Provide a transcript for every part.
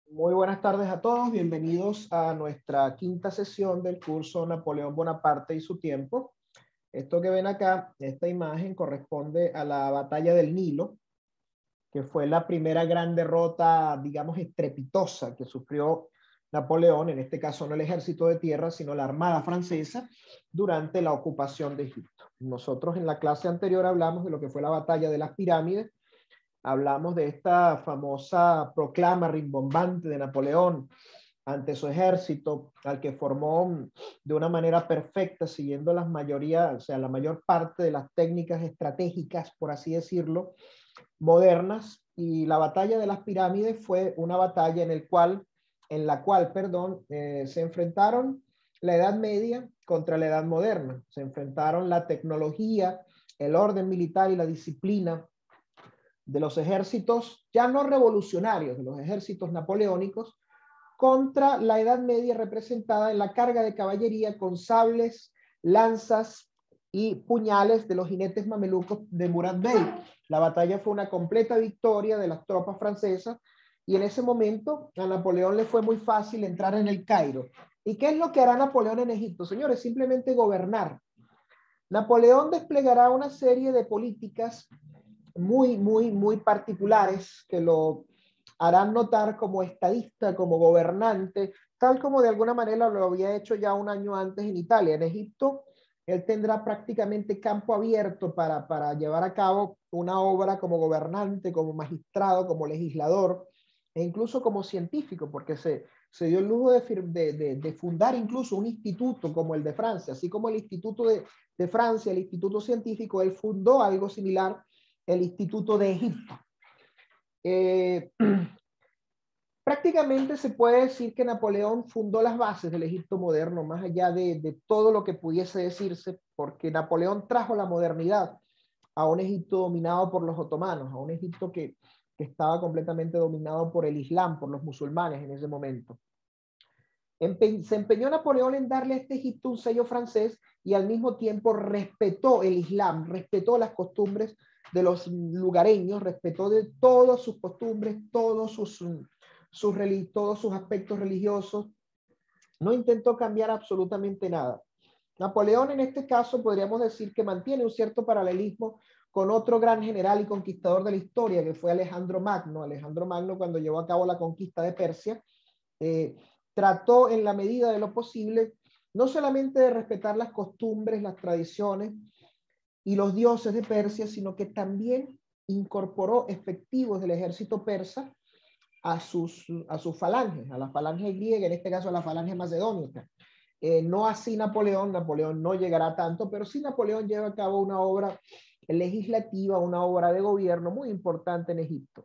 Muy buenas tardes a todos, bienvenidos a nuestra quinta sesión del curso Napoleón Bonaparte y su tiempo. Esto que ven acá, esta imagen corresponde a la batalla del Nilo, que fue la primera gran derrota, digamos, estrepitosa que sufrió Napoleón, en este caso no el ejército de tierra, sino la armada francesa, durante la ocupación de Egipto. Nosotros en la clase anterior hablamos de lo que fue la batalla de las pirámides. Hablamos de esta famosa proclama rimbombante de Napoleón ante su ejército, al que formó de una manera perfecta, siguiendo la mayor parte de las técnicas estratégicas, por así decirlo, modernas. Y la batalla de las pirámides fue una batalla en la cual, se enfrentaron la Edad Media contra la Edad Moderna. Se enfrentaron la tecnología, el orden militar y la disciplina de los ejércitos ya no revolucionarios, de los ejércitos napoleónicos, contra la Edad Media representada en la carga de caballería con sables, lanzas y puñales de los jinetes mamelucos de Murad Bey. La batalla fue una completa victoria de las tropas francesas y en ese momento a Napoleón le fue muy fácil entrar en el Cairo. ¿Y qué es lo que hará Napoleón en Egipto? Señores, simplemente gobernar. Napoleón desplegará una serie de políticas muy particulares que lo harán notar como estadista, como gobernante, tal como de alguna manera lo había hecho ya un año antes en Italia. En Egipto, él tendrá prácticamente campo abierto para llevar a cabo una obra como gobernante, como magistrado, como legislador e incluso como científico, porque se dio el lujo de fundar incluso un instituto como el de Francia, así como el Instituto de Francia, el Instituto Científico, él fundó algo similar, el Instituto de Egipto. Prácticamente se puede decir que Napoleón fundó las bases del Egipto moderno, más allá de todo lo que pudiese decirse, porque Napoleón trajo la modernidad a un Egipto dominado por los otomanos, a un Egipto que estaba completamente dominado por el Islam, por los musulmanes en ese momento. Se empeñó Napoleón en darle a este Egipto un sello francés y al mismo tiempo respetó el Islam, respetó las costumbres de los lugareños, respetó de todas sus costumbres, todos sus aspectos religiosos. No intentó cambiar absolutamente nada. Napoleón en este caso podríamos decir que mantiene un cierto paralelismo con otro gran general y conquistador de la historia, que fue Alejandro Magno. Alejandro Magno, cuando llevó a cabo la conquista de Persia, trató en la medida de lo posible no solamente de respetar las costumbres, las tradiciones y los dioses de Persia, sino que también incorporó efectivos del ejército persa a sus falanges, a la falange griega, en este caso a la falange macedónica. No así Napoleón no llegará tanto, pero sí Napoleón lleva a cabo una obra legislativa, una obra de gobierno muy importante en Egipto.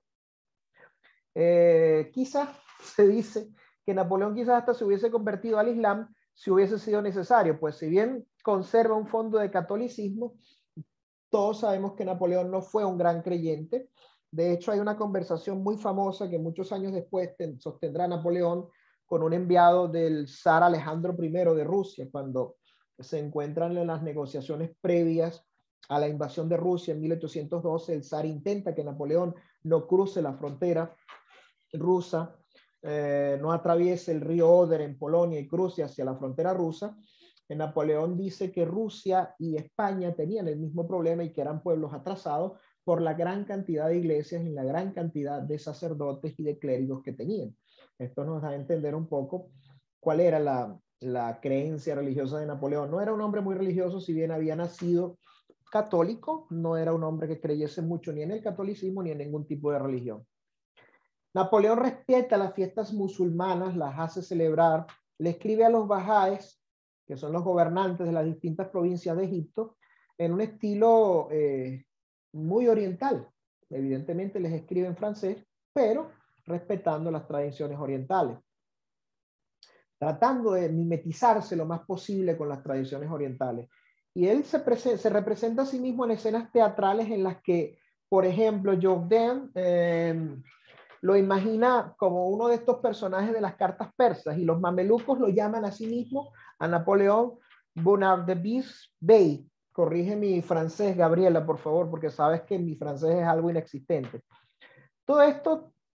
Quizás se dice que Napoleón quizás hasta se hubiese convertido al Islam si hubiese sido necesario, pues si bien conserva un fondo de catolicismo, todos sabemos que Napoleón no fue un gran creyente. De hecho, hay una conversación muy famosa que muchos años después sostendrá Napoleón con un enviado del zar Alejandro I de Rusia, cuando se encuentran en las negociaciones previas a la invasión de Rusia en 1812. El zar intenta que Napoleón no cruce la frontera rusa, no atraviese el río Oder en Polonia y cruce hacia la frontera rusa. Napoleón dice que Rusia y España tenían el mismo problema y que eran pueblos atrasados por la gran cantidad de iglesias y la gran cantidad de sacerdotes y de clérigos que tenían. Esto nos da a entender un poco cuál era la creencia religiosa de Napoleón. No era un hombre muy religioso, si bien había nacido católico, no era un hombre que creyese mucho ni en el catolicismo ni en ningún tipo de religión. Napoleón respeta las fiestas musulmanas, las hace celebrar, le escribe a los bajáes, que son los gobernantes de las distintas provincias de Egipto, en un estilo muy oriental. Evidentemente les escribe en francés, pero respetando las tradiciones orientales, tratando de mimetizarse lo más posible con las tradiciones orientales. Y él se representa a sí mismo en escenas teatrales en las que, por ejemplo, Jourdain lo imagina como uno de estos personajes de las cartas persas, y los mamelucos lo llaman a sí mismo, a Napoleón, Bonaparte Bey. Corrige mi francés, Gabriela, por favor, porque sabes que mi francés es algo inexistente. Todo esto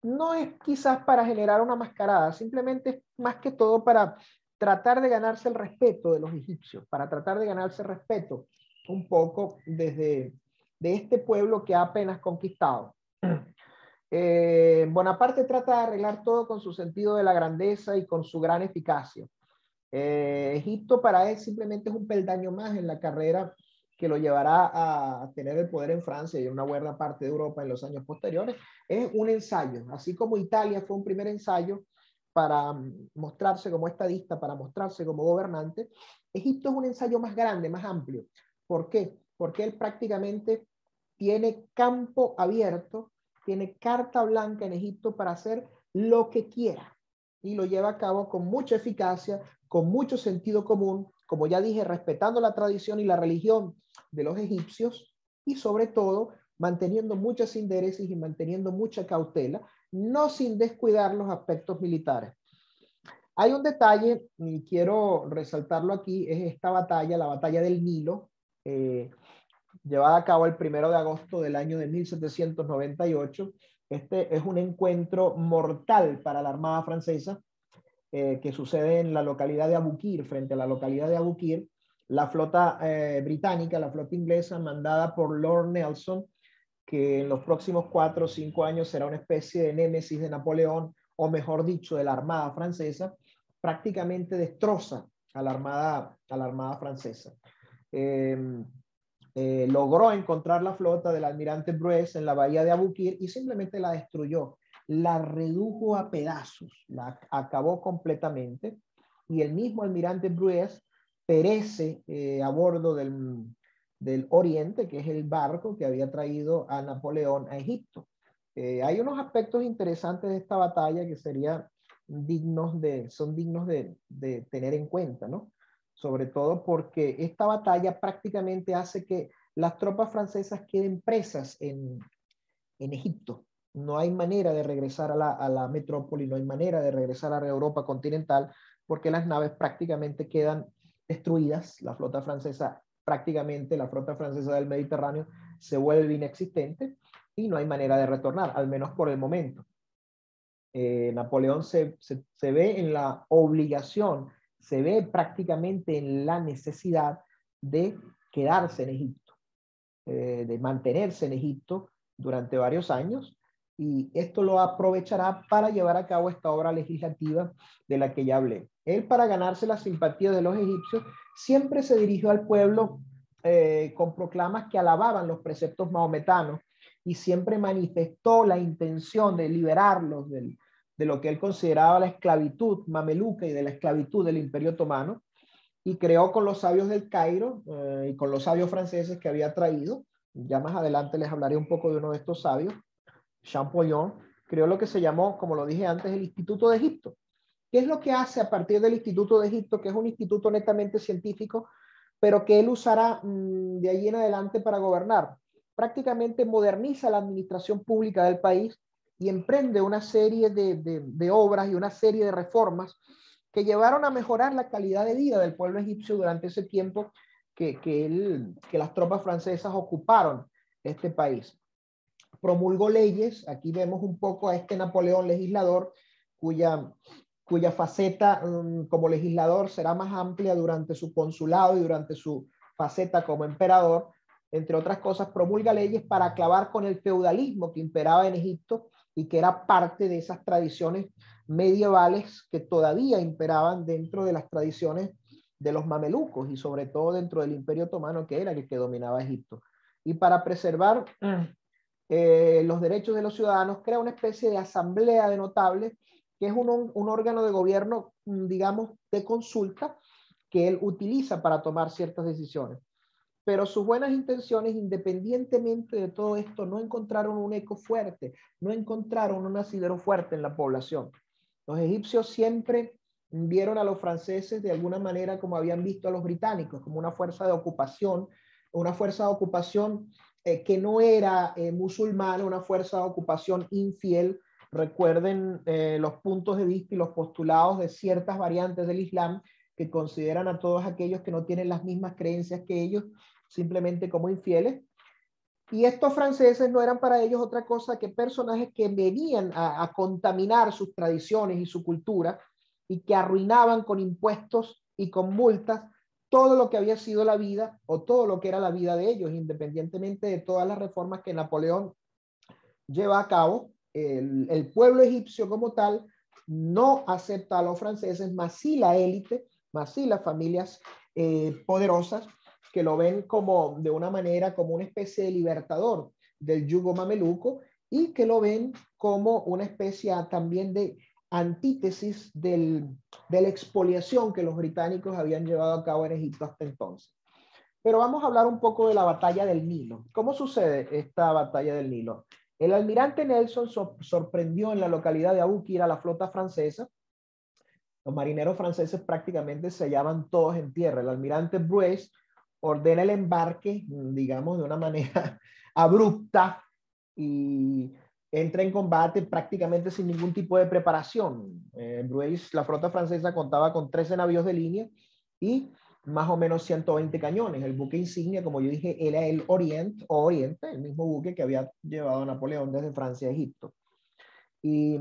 no es quizás para generar una mascarada, simplemente es más que todo para tratar de ganarse el respeto de los egipcios, para tratar de ganarse el respeto un poco de este pueblo que ha apenas conquistado. Bonaparte trata de arreglar todo con su sentido de la grandeza y con su gran eficacia. Egipto para él simplemente es un peldaño más en la carrera que lo llevará a tener el poder en Francia y en una buena parte de Europa en los años posteriores. Es un ensayo, así como Italia fue un primer ensayo para mostrarse como estadista, para mostrarse como gobernante. Egipto es un ensayo más grande, más amplio. ¿Por qué? Porque él prácticamente tiene campo abierto, tiene carta blanca en Egipto para hacer lo que quiera y lo lleva a cabo con mucha eficacia, con mucho sentido común, como ya dije, respetando la tradición y la religión de los egipcios y sobre todo manteniendo mucha sindéresis y manteniendo mucha cautela, no sin descuidar los aspectos militares. Hay un detalle, y quiero resaltarlo aquí, es esta batalla, la batalla del Nilo, llevada a cabo el 1 de agosto del año de 1798. Este es un encuentro mortal para la Armada francesa, que sucede en la localidad de Abukir, frente a la localidad de Abukir. La flota británica, la flota inglesa, mandada por Lord Nelson, que en los próximos 4 o 5 años será una especie de némesis de Napoleón, o mejor dicho, de la Armada francesa, prácticamente destroza a la Armada francesa. Logró encontrar la flota del almirante Bruce en la bahía de Abukir y simplemente la destruyó, la redujo a pedazos, la acabó completamente, y el mismo almirante Bruce perece a bordo del Oriente, que es el barco que había traído a Napoleón a Egipto. Hay unos aspectos interesantes de esta batalla que son dignos de tener en cuenta, ¿no? Sobre todo porque esta batalla prácticamente hace que las tropas francesas queden presas en Egipto. No hay manera de regresar a la metrópoli, no hay manera de regresar a la Europa continental, porque las naves prácticamente quedan destruidas. La flota francesa, prácticamente la flota francesa del Mediterráneo, se vuelve inexistente y no hay manera de retornar, al menos por el momento. Napoleón se ve en la obligación, se ve prácticamente en la necesidad de quedarse en Egipto, de mantenerse en Egipto durante varios años, y esto lo aprovechará para llevar a cabo esta obra legislativa de la que ya hablé. Él, para ganarse la simpatía de los egipcios, siempre se dirigió al pueblo con proclamas que alababan los preceptos mahometanos y siempre manifestó la intención de liberarlos de lo que él consideraba la esclavitud mameluca y de la esclavitud del Imperio Otomano, y creó con los sabios del Cairo y con los sabios franceses que había traído. Ya más adelante les hablaré un poco de uno de estos sabios, Champollion. Creó lo que se llamó, como lo dije antes, el Instituto de Egipto. ¿Qué es lo que hace a partir del Instituto de Egipto? Que es un instituto netamente científico, pero que él usará de allí en adelante para gobernar. Prácticamente moderniza la administración pública del país y emprende una serie de obras y una serie de reformas que llevaron a mejorar la calidad de vida del pueblo egipcio durante ese tiempo que las tropas francesas ocuparon este país. Promulgó leyes. Aquí vemos un poco a este Napoleón legislador, cuya faceta como legislador será más amplia durante su consulado y durante su faceta como emperador. Entre otras cosas, promulga leyes para acabar con el feudalismo que imperaba en Egipto y que era parte de esas tradiciones medievales que todavía imperaban dentro de las tradiciones de los mamelucos y sobre todo dentro del Imperio Otomano, que era el que dominaba Egipto. Y para preservar los derechos de los ciudadanos, crea una especie de asamblea de notables, que es un órgano de gobierno, digamos, de consulta, que él utiliza para tomar ciertas decisiones. Pero sus buenas intenciones, independientemente de todo esto, no encontraron un eco fuerte, no encontraron un asidero fuerte en la población. Los egipcios siempre vieron a los franceses de alguna manera como habían visto a los británicos, como una fuerza de ocupación que no era musulmana, una fuerza de ocupación infiel. Recuerden los puntos de vista y los postulados de ciertas variantes del Islam que consideran a todos aquellos que no tienen las mismas creencias que ellos simplemente como infieles. Y estos franceses no eran para ellos otra cosa que personajes que venían a contaminar sus tradiciones y su cultura y que arruinaban con impuestos y con multas todo lo que había sido la vida o todo lo que era la vida de ellos, independientemente de todas las reformas que Napoleón lleva a cabo. El pueblo egipcio como tal no acepta a los franceses, más sí la élite, más sí las familias poderosas, que lo ven como de una manera como una especie de libertador del yugo mameluco y que lo ven como una especie también de antítesis de la expoliación que los británicos habían llevado a cabo en Egipto hasta entonces. Pero vamos a hablar un poco de la batalla del Nilo. ¿Cómo sucede esta batalla del Nilo? El almirante Nelson sorprendió en la localidad de Abukir a la flota francesa. Los marineros franceses prácticamente se hallaban todos en tierra. El almirante Bruce ordena el embarque, digamos, de una manera abrupta y entra en combate prácticamente sin ningún tipo de preparación. Bruce, la flota francesa contaba con 13 navíos de línea y más o menos 120 cañones. El buque insignia, como yo dije, era el Oriente, el mismo buque que había llevado a Napoleón desde Francia a Egipto. Y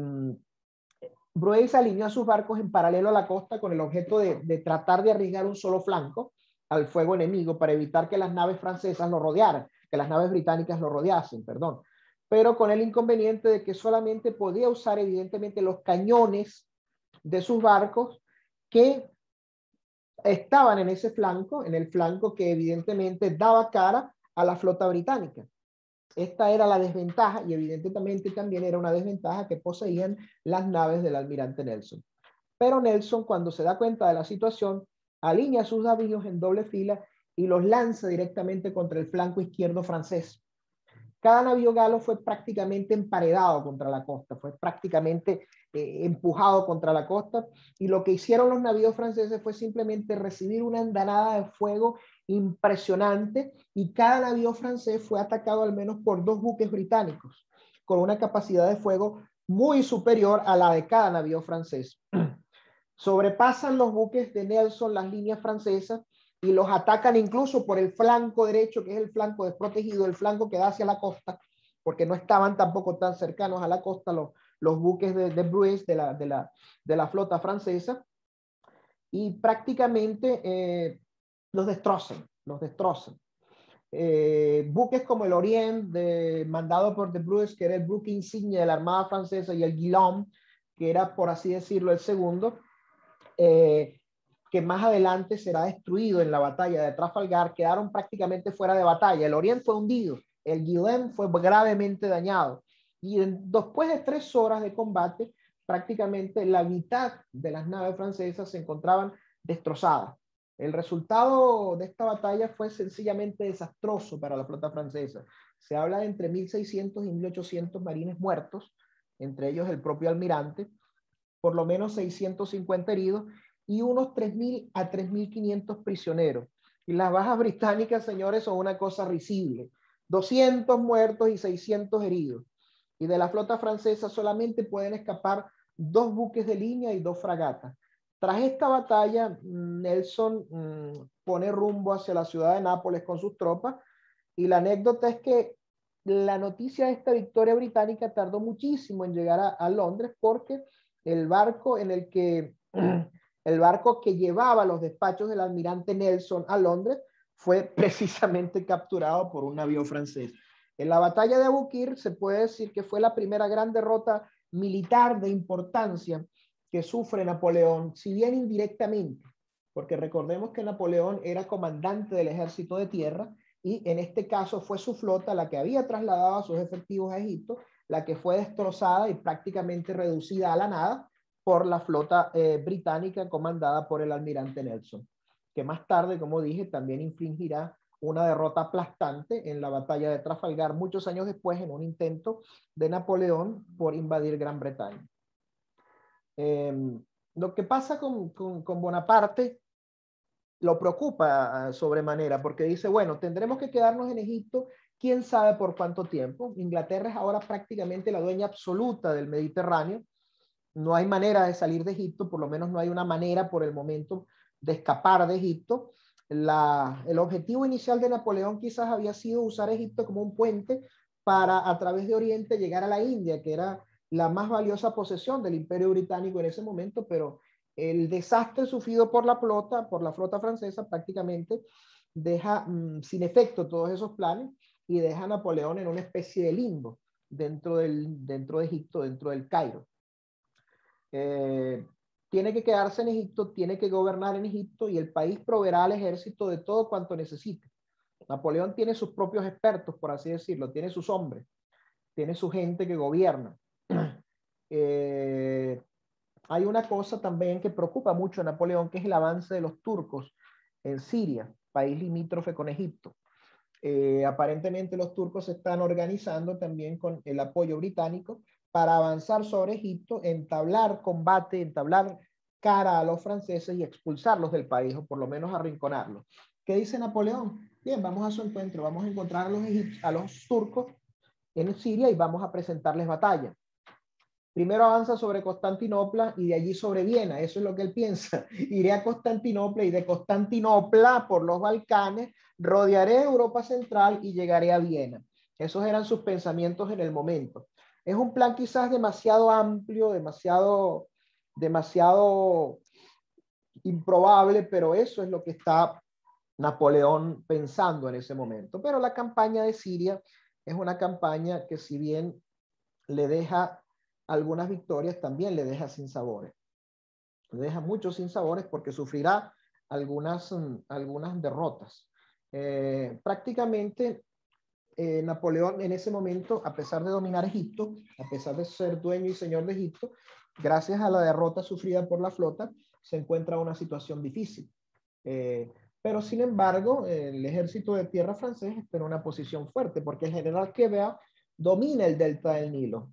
Bruce alineó a sus barcos en paralelo a la costa con el objeto de tratar de arriesgar un solo flanco al fuego enemigo para evitar que las naves francesas lo rodearan, que las naves británicas lo rodeasen, perdón. Pero con el inconveniente de que solamente podía usar evidentemente los cañones de sus barcos que estaban en ese flanco, en el flanco que evidentemente daba cara a la flota británica. Esta era la desventaja y evidentemente también era una desventaja que poseían las naves del almirante Nelson. Pero Nelson, cuando se da cuenta de la situación, alinea sus navíos en doble fila y los lanza directamente contra el flanco izquierdo francés. Cada navío galo fue prácticamente emparedado contra la costa, fue prácticamente empujado contra la costa, y lo que hicieron los navíos franceses fue simplemente recibir una andanada de fuego impresionante, y cada navío francés fue atacado al menos por 2 buques británicos, con una capacidad de fuego muy superior a la de cada navío francés. Sobrepasan los buques de Nelson las líneas francesas y los atacan incluso por el flanco derecho, que es el flanco desprotegido, el flanco que da hacia la costa, porque no estaban tampoco tan cercanos a la costa los buques de Bruce, de la flota francesa, y prácticamente los destrozan, los destrozan. Buques como el Orient, mandado por de Bruce, que era el buque insignia de la Armada Francesa, y el Guillaume, que era, por así decirlo, el segundo, que más adelante será destruido en la batalla de Trafalgar, quedaron prácticamente fuera de batalla. El Orient fue hundido, el Guillaume fue gravemente dañado, y después de 3 horas de combate, prácticamente la mitad de las naves francesas se encontraban destrozadas. El resultado de esta batalla fue sencillamente desastroso para la flota francesa. Se habla de entre 1.600 y 1.800 marines muertos, entre ellos el propio almirante, por lo menos 650 heridos y unos 3.000 a 3.500 prisioneros. Y las bajas británicas, señores, son una cosa risible. 200 muertos y 600 heridos. Y de la flota francesa solamente pueden escapar 2 buques de línea y 2 fragatas. Tras esta batalla, Nelson pone rumbo hacia la ciudad de Nápoles con sus tropas, y la anécdota es que la noticia de esta victoria británica tardó muchísimo en llegar a Londres, porque el barco en el que el barco que llevaba los despachos del almirante Nelson a Londres fue precisamente capturado por un navío francés. En la batalla de Abukir se puede decir que fue la primera gran derrota militar de importancia que sufre Napoleón, si bien indirectamente, porque recordemos que Napoleón era comandante del ejército de tierra, y en este caso fue su flota la que había trasladado a sus efectivos a Egipto, la que fue destrozada y prácticamente reducida a la nada por la flota británica comandada por el almirante Nelson, que más tarde, como dije, también infligirá una derrota aplastante en la batalla de Trafalgar muchos años después, en un intento de Napoleón por invadir Gran Bretaña. Lo que pasa con Bonaparte lo preocupa sobremanera, porque dice, bueno, tendremos que quedarnos en Egipto, quién sabe por cuánto tiempo. Inglaterra es ahora prácticamente la dueña absoluta del Mediterráneo. No hay manera de salir de Egipto, por lo menos no hay una manera por el momento de escapar de Egipto. el objetivo inicial de Napoleón quizás había sido usar Egipto como un puente para a través de Oriente llegar a la India, que era la más valiosa posesión del Imperio Británico en ese momento, pero el desastre sufrido por la flota francesa prácticamente deja sin efecto todos esos planes y deja a Napoleón en una especie de limbo dentro de Egipto, dentro del Cairo. Tiene que quedarse en Egipto, tiene que gobernar en Egipto y el país proveerá al ejército de todo cuanto necesite. Napoleón tiene sus propios expertos, por así decirlo, tiene sus hombres, tiene su gente que gobierna. Hay una cosa también que preocupa mucho a Napoleón, que es el avance de los turcos en Siria, país limítrofe con Egipto. Aparentemente los turcos se están organizando también con el apoyo británico para avanzar sobre Egipto, entablar combate, entablar cara a los franceses y expulsarlos del país, o por lo menos arrinconarlos. ¿Qué dice Napoleón? Bien, vamos a su encuentro, vamos a encontrar a los turcos en Siria y vamos a presentarles batalla. Primero avanza sobre Constantinopla y de allí sobre Viena. Eso es lo que él piensa. Iré a Constantinopla y de Constantinopla por los Balcanes rodearé Europa Central y llegaré a Viena. Esos eran sus pensamientos en el momento. Es un plan quizás demasiado amplio, demasiado improbable, pero eso es lo que está Napoleón pensando en ese momento. Pero la campaña de Siria es una campaña que, si bien le deja algunas victorias, también le deja sinsabores. Le deja muchos sinsabores porque sufrirá algunas derrotas. Prácticamente Napoleón en ese momento, a pesar de dominar Egipto, a pesar de ser dueño y señor de Egipto, gracias a la derrota sufrida por la flota, se encuentra en una situación difícil. Pero sin embargo, el ejército de tierra francés está en una posición fuerte porque el general Quevedo domina el delta del Nilo.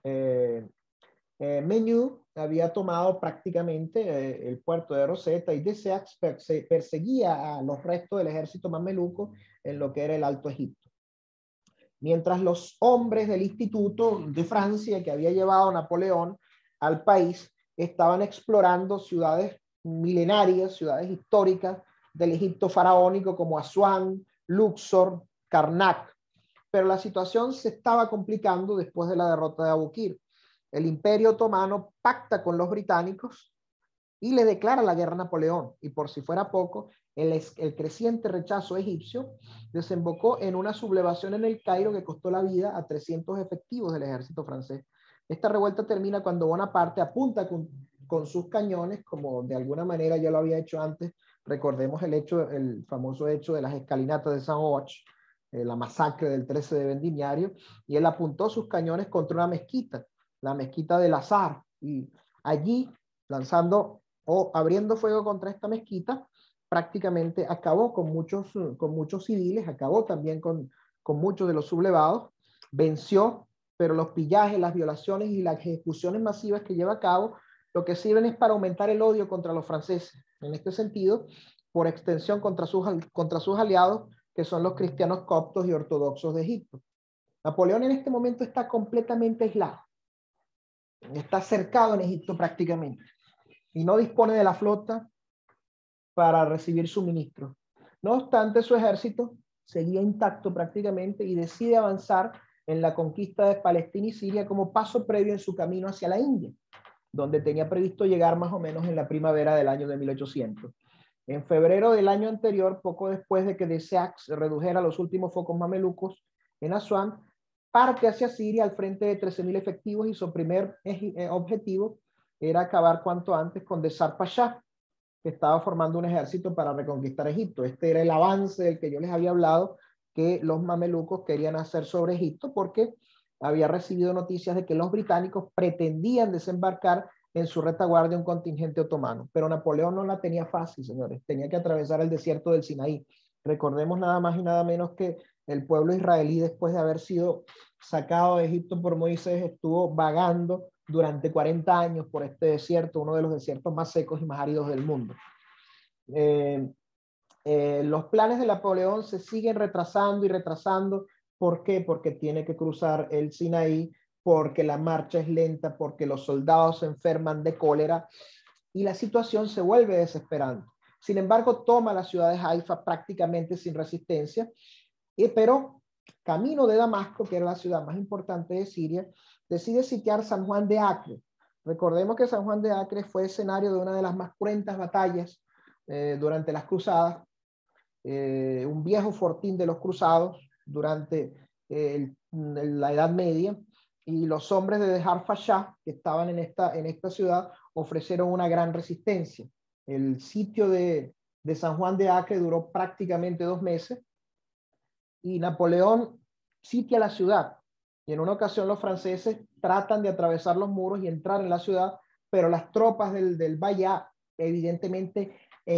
Menou había tomado prácticamente el puerto de Rosetta y Desaix perseguía a los restos del ejército mameluco en lo que era el Alto Egipto. Mientras los hombres del Instituto de Francia que había llevado Napoleón al país estaban explorando ciudades milenarias, ciudades históricas del Egipto faraónico como Asuán, Luxor, Karnak. Pero la situación se estaba complicando después de la derrota de Abukir. El Imperio Otomano pacta con los británicos y le declara la guerra a Napoleón. Y por si fuera poco, el creciente rechazo egipcio desembocó en una sublevación en el Cairo que costó la vida a 300 efectivos del ejército francés. Esta revuelta termina cuando Bonaparte apunta con sus cañones, como de alguna manera ya lo había hecho antes. Recordemos el famoso hecho de las escalinatas de Saint-Ouen, la masacre del 13 de Vendimiario, y él apuntó sus cañones contra una mezquita, la mezquita del Azhar, y allí, lanzando o abriendo fuego contra esta mezquita, prácticamente acabó con muchos civiles, acabó también con muchos de los sublevados, venció, pero los pillajes, las violaciones y las ejecuciones masivas que lleva a cabo, lo que sirven es para aumentar el odio contra los franceses. En este sentido, por extensión contra sus aliados, que son los cristianos coptos y ortodoxos de Egipto. Napoleón en este momento está completamente aislado. Está cercado en Egipto prácticamente y no dispone de la flota para recibir suministros. No obstante, su ejército seguía intacto prácticamente y decide avanzar en la conquista de Palestina y Siria como paso previo en su camino hacia la India, donde tenía previsto llegar más o menos en la primavera del año de 1800. En febrero del año anterior, poco después de que Desaix redujera los últimos focos mamelucos en Asuán, parte hacia Siria al frente de 13.000 efectivos y su primer objetivo era acabar cuanto antes con Desar Pasha, que estaba formando un ejército para reconquistar Egipto. Este era el avance del que yo les había hablado, que los mamelucos querían hacer sobre Egipto porque había recibido noticias de que los británicos pretendían desembarcar en su retaguardia un contingente otomano. Pero Napoleón no la tenía fácil, señores. Tenía que atravesar el desierto del Sinaí. Recordemos nada más y nada menos que el pueblo israelí, después de haber sido sacado de Egipto por Moisés, estuvo vagando durante 40 años por este desierto, uno de los desiertos más secos y más áridos del mundo. Los planes de Napoleón se siguen retrasando y retrasando. ¿Por qué? Porque tiene que cruzar el Sinaí, porque la marcha es lenta, porque los soldados se enferman de cólera y la situación se vuelve desesperante. Sin embargo, toma la ciudad de Haifa prácticamente sin resistencia, pero camino de Damasco, que era la ciudad más importante de Siria, decide sitiar San Juan de Acre. Recordemos que San Juan de Acre fue escenario de una de las más cruentas batallas durante las cruzadas, un viejo fortín de los cruzados durante la Edad Media, y los hombres de Dehar Fashá, que estaban en esta ciudad, ofrecieron una gran resistencia. El sitio de San Juan de Acre duró prácticamente 2 meses, y Napoleón sitia la ciudad. Y en una ocasión los franceses tratan de atravesar los muros y entrar en la ciudad, pero las tropas del Bayá evidentemente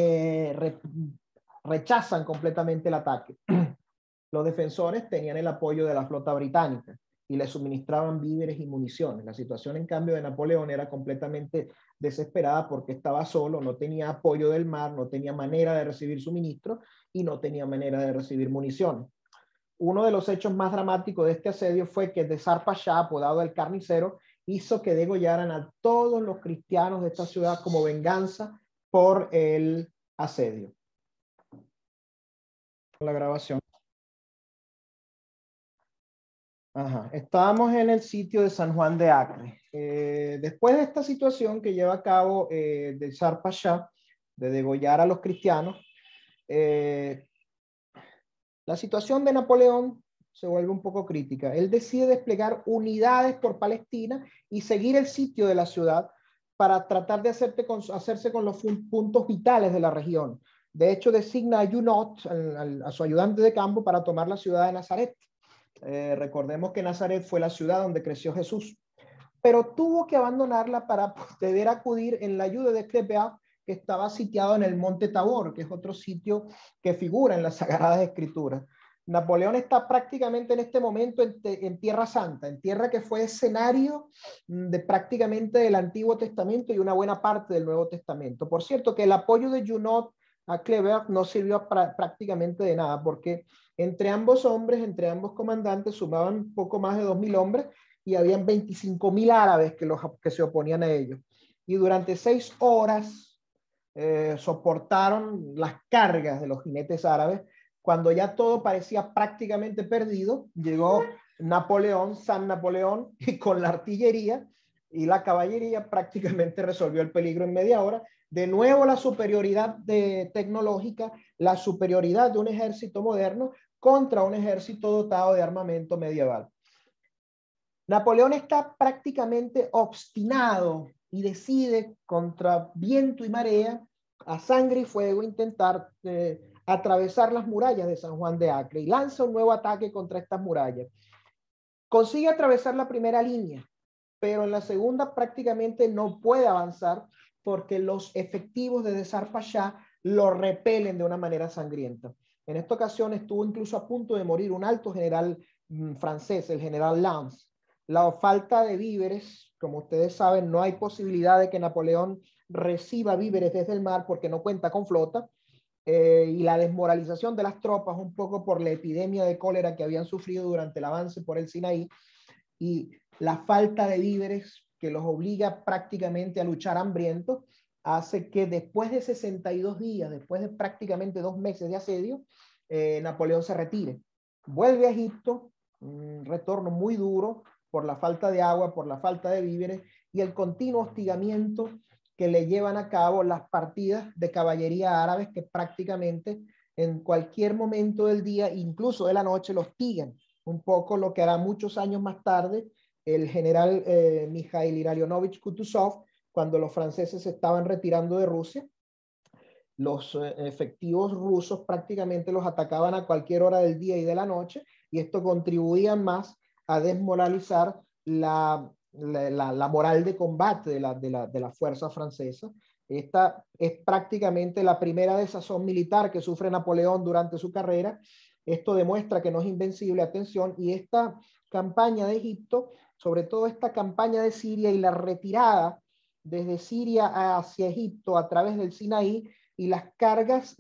rechazan completamente el ataque. Los defensores tenían el apoyo de la flota británica y le suministraban víveres y municiones. La situación, en cambio, de Napoleón era completamente desesperada porque estaba solo, no tenía apoyo del mar, no tenía manera de recibir suministro y no tenía manera de recibir municiones. Uno de los hechos más dramáticos de este asedio fue que Dezar Pasha, apodado el Carnicero, hizo que degollaran a todos los cristianos de esta ciudad como venganza por el asedio. La grabación. Ajá. Estábamos en el sitio de San Juan de Acre. Después de esta situación que lleva a cabo Dezar Pasha, de degollar a los cristianos, la situación de Napoleón se vuelve un poco crítica. Él decide desplegar unidades por Palestina y seguir el sitio de la ciudad para tratar de hacerse con los puntos vitales de la región. De hecho, designa a Junot, a su ayudante de campo, para tomar la ciudad de Nazaret. Recordemos que Nazaret fue la ciudad donde creció Jesús, pero tuvo que abandonarla para poder acudir en la ayuda de Clebea, que estaba sitiado en el Monte Tabor, que es otro sitio que figura en las Sagradas Escrituras. Napoleón está prácticamente en este momento en Tierra Santa, en tierra que fue escenario de prácticamente del Antiguo Testamento y una buena parte del Nuevo Testamento. Por cierto, que el apoyo de Junot a Kleber no sirvió prácticamente de nada, porque entre ambos hombres, entre ambos comandantes, sumaban poco más de 2.000 hombres y habían 25.000 árabes que se oponían a ellos. Y durante 6 horas soportaron las cargas de los jinetes árabes. Cuando ya todo parecía prácticamente perdido, llegó Napoleón, San Napoleón, y con la artillería y la caballería prácticamente resolvió el peligro en media hora. De nuevo la superioridad tecnológica, la superioridad de un ejército moderno contra un ejército dotado de armamento medieval. Napoleón está prácticamente obstinado y decide, contra viento y marea, a sangre y fuego, intentar atravesar las murallas de San Juan de Acre, y lanza un nuevo ataque contra estas murallas. Consigue atravesar la primera línea, pero en la segunda prácticamente no puede avanzar porque los efectivos de Dezar Pasha lo repelen de una manera sangrienta. En esta ocasión estuvo incluso a punto de morir un alto general francés, el general Lannes. La falta de víveres, como ustedes saben, no hay posibilidad de que Napoleón reciba víveres desde el mar porque no cuenta con flota, y la desmoralización de las tropas, un poco por la epidemia de cólera que habían sufrido durante el avance por el Sinaí, y la falta de víveres que los obliga prácticamente a luchar hambrientos, hace que después de 62 días, después de prácticamente 2 meses de asedio, Napoleón se retire. Vuelve a Egipto, un retorno muy duro por la falta de agua, por la falta de víveres y el continuo hostigamiento que le llevan a cabo las partidas de caballería árabes, que prácticamente en cualquier momento del día, incluso de la noche, los hostigan. Un poco lo que hará muchos años más tarde el general Mikhail Ilariónovich Kutuzov, cuando los franceses se estaban retirando de Rusia. Los efectivos rusos prácticamente los atacaban a cualquier hora del día y de la noche, y esto contribuía más a desmoralizar la moral de combate de la fuerza francesa. Esta es prácticamente la primera desazón militar que sufre Napoleón durante su carrera. Esto demuestra que no es invencible, atención, y esta campaña de Egipto, sobre todo esta campaña de Siria y la retirada desde Siria hacia Egipto a través del Sinaí, y las cargas,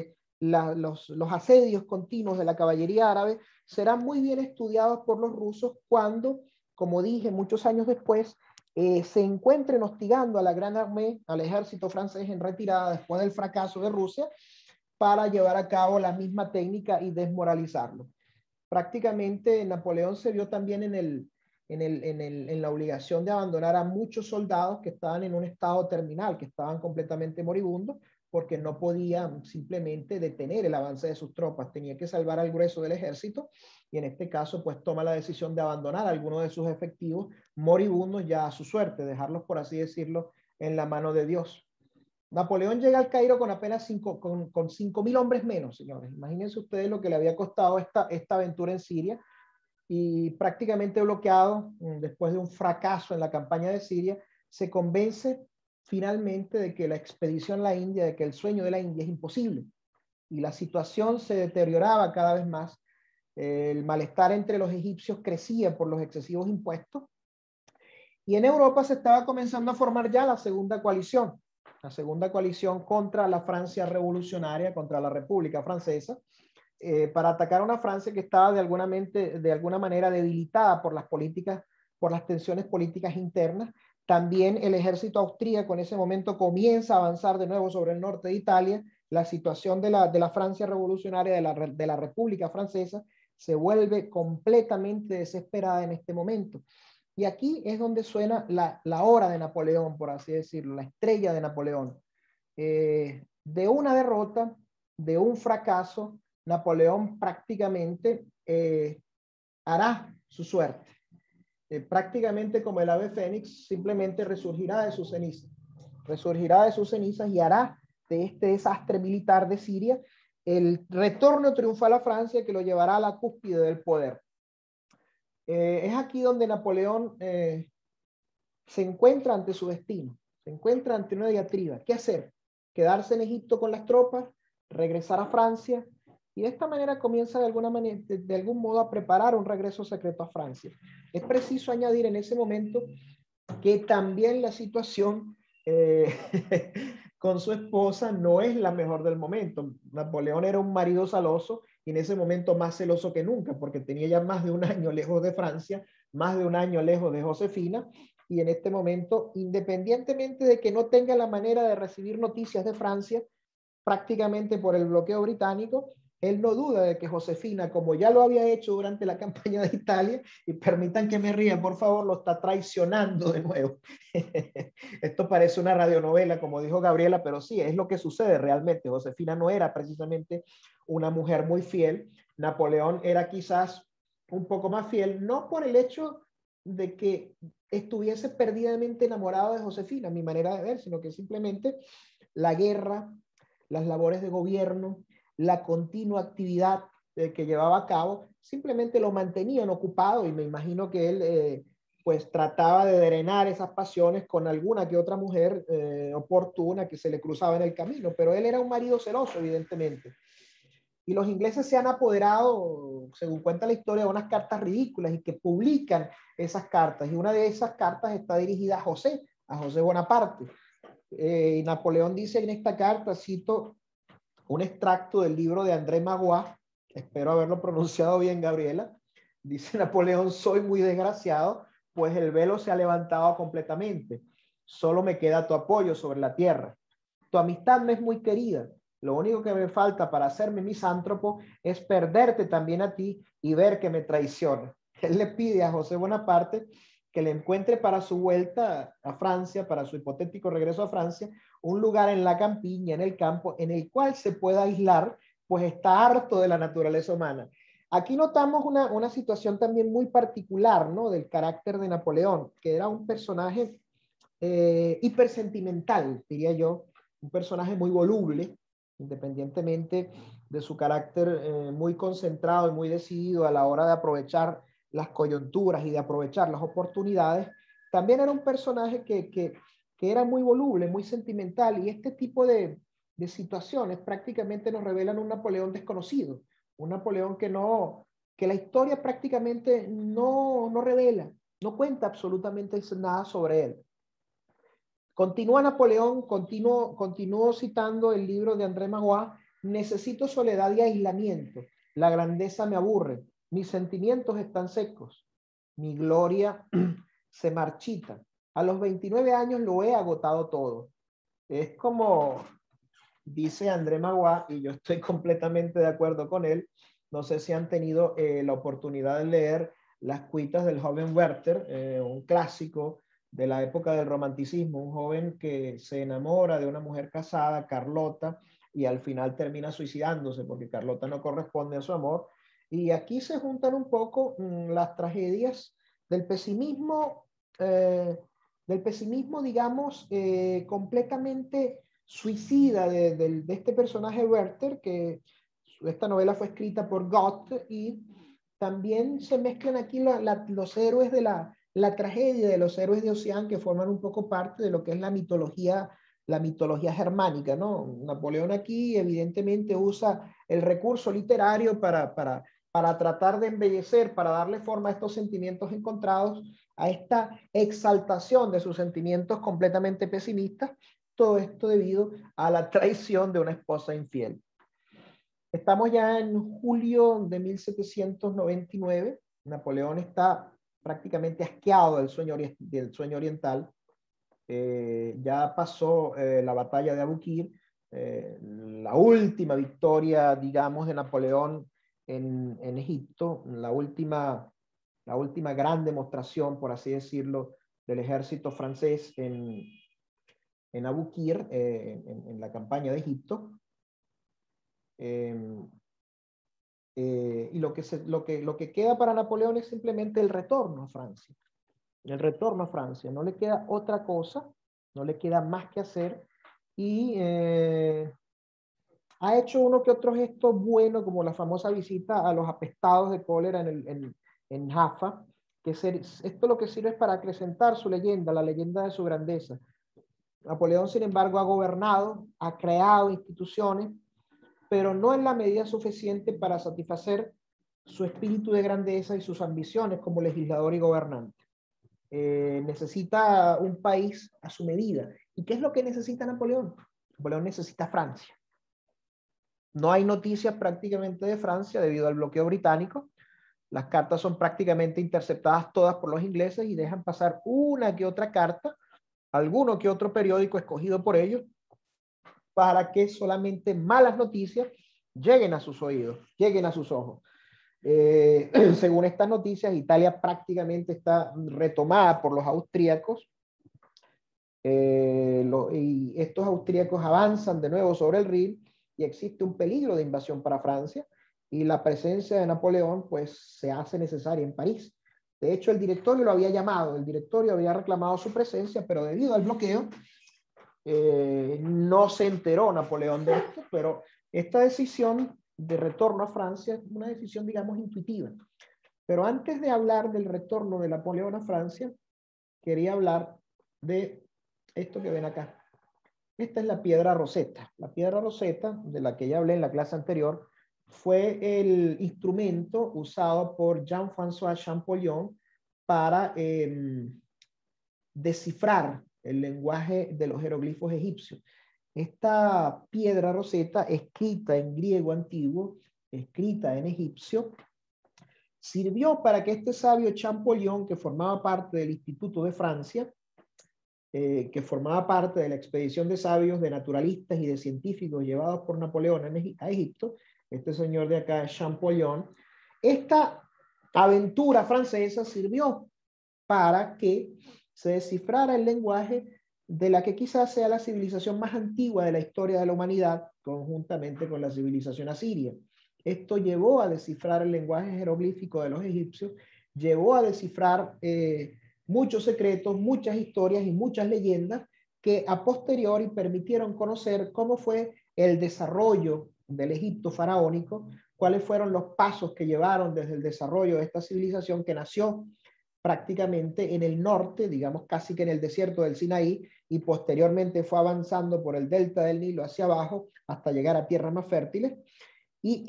los asedios continuos de la caballería árabe, serán muy bien estudiados por los rusos cuando, como dije, muchos años después, se encuentren hostigando a la Gran Armée, al ejército francés en retirada después del fracaso de Rusia, para llevar a cabo la misma técnica y desmoralizarlo. Prácticamente Napoleón se vio también en la obligación de abandonar a muchos soldados que estaban en un estado terminal, que estaban completamente moribundos, porque no podía simplemente detener el avance de sus tropas, tenía que salvar al grueso del ejército, y en este caso pues toma la decisión de abandonar a algunos de sus efectivos moribundos ya a su suerte, dejarlos, por así decirlo, en la mano de Dios. Napoleón llega al Cairo con apenas 5.000 hombres menos, señores. Imagínense ustedes lo que le había costado esta aventura en Siria, y prácticamente bloqueado después de un fracaso en la campaña de Siria, se convence finalmente de que la expedición a la India, de que el sueño de la India es imposible, y la situación se deterioraba cada vez más. El malestar entre los egipcios crecía por los excesivos impuestos, y en Europa se estaba comenzando a formar ya la segunda coalición contra la Francia revolucionaria, contra la República Francesa, para atacar a una Francia que estaba de alguna manera debilitada por las tensiones políticas internas. También el ejército austríaco en ese momento comienza a avanzar de nuevo sobre el norte de Italia. La situación de la Francia revolucionaria, de la República Francesa, se vuelve completamente desesperada en este momento. Y aquí es donde suena la hora de Napoleón, por así decirlo, la estrella de Napoleón. De una derrota, de un fracaso, Napoleón prácticamente hará su suerte. Prácticamente como el ave fénix, simplemente resurgirá de sus cenizas y hará de este desastre militar de Siria el retorno triunfal a Francia, que lo llevará a la cúspide del poder. Es aquí donde Napoleón se encuentra ante su destino, se encuentra ante una diatriba. ¿Qué hacer? ¿Quedarse en Egipto con las tropas? ¿Regresar a Francia? Y de esta manera comienza de algún modo a preparar un regreso secreto a Francia. Es preciso añadir en ese momento que también la situación con su esposa no es la mejor del momento. Napoleón era un marido celoso, y en ese momento más celoso que nunca, porque tenía ya más de un año lejos de Francia, más de un año lejos de Josefina, y en este momento, independientemente de que no tenga la manera de recibir noticias de Francia, prácticamente por el bloqueo británico, él no duda de que Josefina, como ya lo había hecho durante la campaña de Italia, y permitan que me ría, por favor, lo está traicionando de nuevo. Esto parece una radionovela, como dijo Gabriela, pero sí, es lo que sucede realmente. Josefina no era precisamente una mujer muy fiel. Napoleón era quizás un poco más fiel, no por el hecho de que estuviese perdidamente enamorado de Josefina, mi manera de ver, sino que simplemente la guerra, las labores de gobierno, la continua actividad que llevaba a cabo, simplemente lo mantenían ocupado, y me imagino que él pues trataba de drenar esas pasiones con alguna que otra mujer oportuna que se le cruzaba en el camino, pero él era un marido celoso, evidentemente. Y los ingleses se han apoderado, según cuenta la historia, de unas cartas ridículas, y que publican esas cartas, y una de esas cartas está dirigida a José Bonaparte. Y Napoleón dice en esta carta, cito un extracto del libro de André Magloire, espero haberlo pronunciado bien, Gabriela. Dice Napoleón: soy muy desgraciado, pues el velo se ha levantado completamente. Solo me queda tu apoyo sobre la tierra. Tu amistad me es muy querida. Lo único que me falta para hacerme misántropo es perderte también a ti y ver que me traiciona. Él le pide a José Bonaparte que le encuentre para su vuelta a Francia, para su hipotético regreso a Francia, un lugar en la campiña, en el campo, en el cual se pueda aislar, pues está harto de la naturaleza humana. Aquí notamos una situación también muy particular, ¿no?, del carácter de Napoleón, que era un personaje hipersentimental, diría yo, un personaje muy voluble, independientemente de su carácter muy concentrado y muy decidido a la hora de aprovechar las coyunturas y de aprovechar las oportunidades. También era un personaje que era muy voluble, muy sentimental, y este tipo de situaciones prácticamente nos revelan un Napoleón desconocido, un Napoleón que la historia prácticamente no revela, no cuenta absolutamente nada sobre él. Continúa Napoleón, continuó citando el libro de André Magloire: necesito soledad y aislamiento, la grandeza me aburre, mis sentimientos están secos, mi gloria se marchita, A los 29 años lo he agotado todo. Es como dice André Magua, y yo estoy completamente de acuerdo con él. No sé si han tenido la oportunidad de leer Las cuitas del joven Werther, un clásico de la época del romanticismo, un joven que se enamora de una mujer casada, Carlota, y al final termina suicidándose porque Carlota no corresponde a su amor. Y aquí se juntan un poco las tragedias del pesimismo, digamos, completamente suicida de este personaje Werther, que esta novela fue escrita por Goethe, y también se mezclan aquí los héroes de la tragedia, de los héroes de Ocean, que forman un poco parte de lo que es la mitología germánica, ¿no? Napoleón aquí evidentemente usa el recurso literario para tratar de embellecer, para darle forma a estos sentimientos encontrados, a esta exaltación de sus sentimientos completamente pesimistas, todo esto debido a la traición de una esposa infiel. Estamos ya en julio de 1799. Napoleón está prácticamente asqueado del sueño oriental. Ya pasó la batalla de Abukir, la última victoria, digamos, de Napoleón en Egipto, la última gran demostración, por así decirlo, del ejército francés en Abukir, en la campaña de Egipto. Y lo que queda para Napoleón es simplemente el retorno a Francia. El retorno a Francia. No le queda otra cosa, no le queda más que hacer. Y ha hecho uno que otro gesto bueno, como la famosa visita a los apestados de cólera en Jaffa, que esto lo que sirve es para acrecentar su leyenda, la leyenda de su grandeza. Napoleón, sin embargo, ha gobernado, ha creado instituciones, pero no en la medida suficiente para satisfacer su espíritu de grandeza y sus ambiciones como legislador y gobernante. Necesita un país a su medida. ¿Y qué es lo que necesita Napoleón? Napoleón necesita Francia. No hay noticias prácticamente de Francia debido al bloqueo británico. Las cartas son prácticamente interceptadas todas por los ingleses y dejan pasar una que otra carta, alguno que otro periódico escogido por ellos, para que solamente malas noticias lleguen a sus oídos, lleguen a sus ojos. Según estas noticias, Italia prácticamente está retomada por los austríacos, y estos austríacos avanzan de nuevo sobre el Rin y existe un peligro de invasión para Francia, y la presencia de Napoleón pues se hace necesaria en París. De hecho, el directorio lo había llamado, el directorio había reclamado su presencia, pero debido al bloqueo no se enteró Napoleón de esto, pero esta decisión de retorno a Francia es una decisión, digamos, intuitiva. Pero antes de hablar del retorno de Napoleón a Francia, quería hablar de esto que ven acá. Esta es la piedra Rosetta. La piedra Rosetta, de la que ya hablé en la clase anterior, fue el instrumento usado por Jean-François Champollion para descifrar el lenguaje de los jeroglifos egipcios. Esta piedra Rosetta, escrita en griego antiguo, escrita en egipcio, sirvió para que este sabio Champollion, que formaba parte del Instituto de Francia, que formaba parte de la expedición de sabios, de naturalistas y de científicos llevados por Napoleón a Egipto, este señor de acá, Champollion, esta aventura francesa sirvió para que se descifrara el lenguaje de la que quizás sea la civilización más antigua de la historia de la humanidad, conjuntamente con la civilización asiria. Esto llevó a descifrar el lenguaje jeroglífico de los egipcios, llevó a descifrar muchos secretos, muchas historias y muchas leyendas que a posteriori permitieron conocer cómo fue el desarrollo del Egipto faraónico, cuáles fueron los pasos que llevaron desde el desarrollo de esta civilización que nació prácticamente en el norte, digamos casi que en el desierto del Sinaí, y posteriormente fue avanzando por el delta del Nilo hacia abajo hasta llegar a tierras más fértiles. Y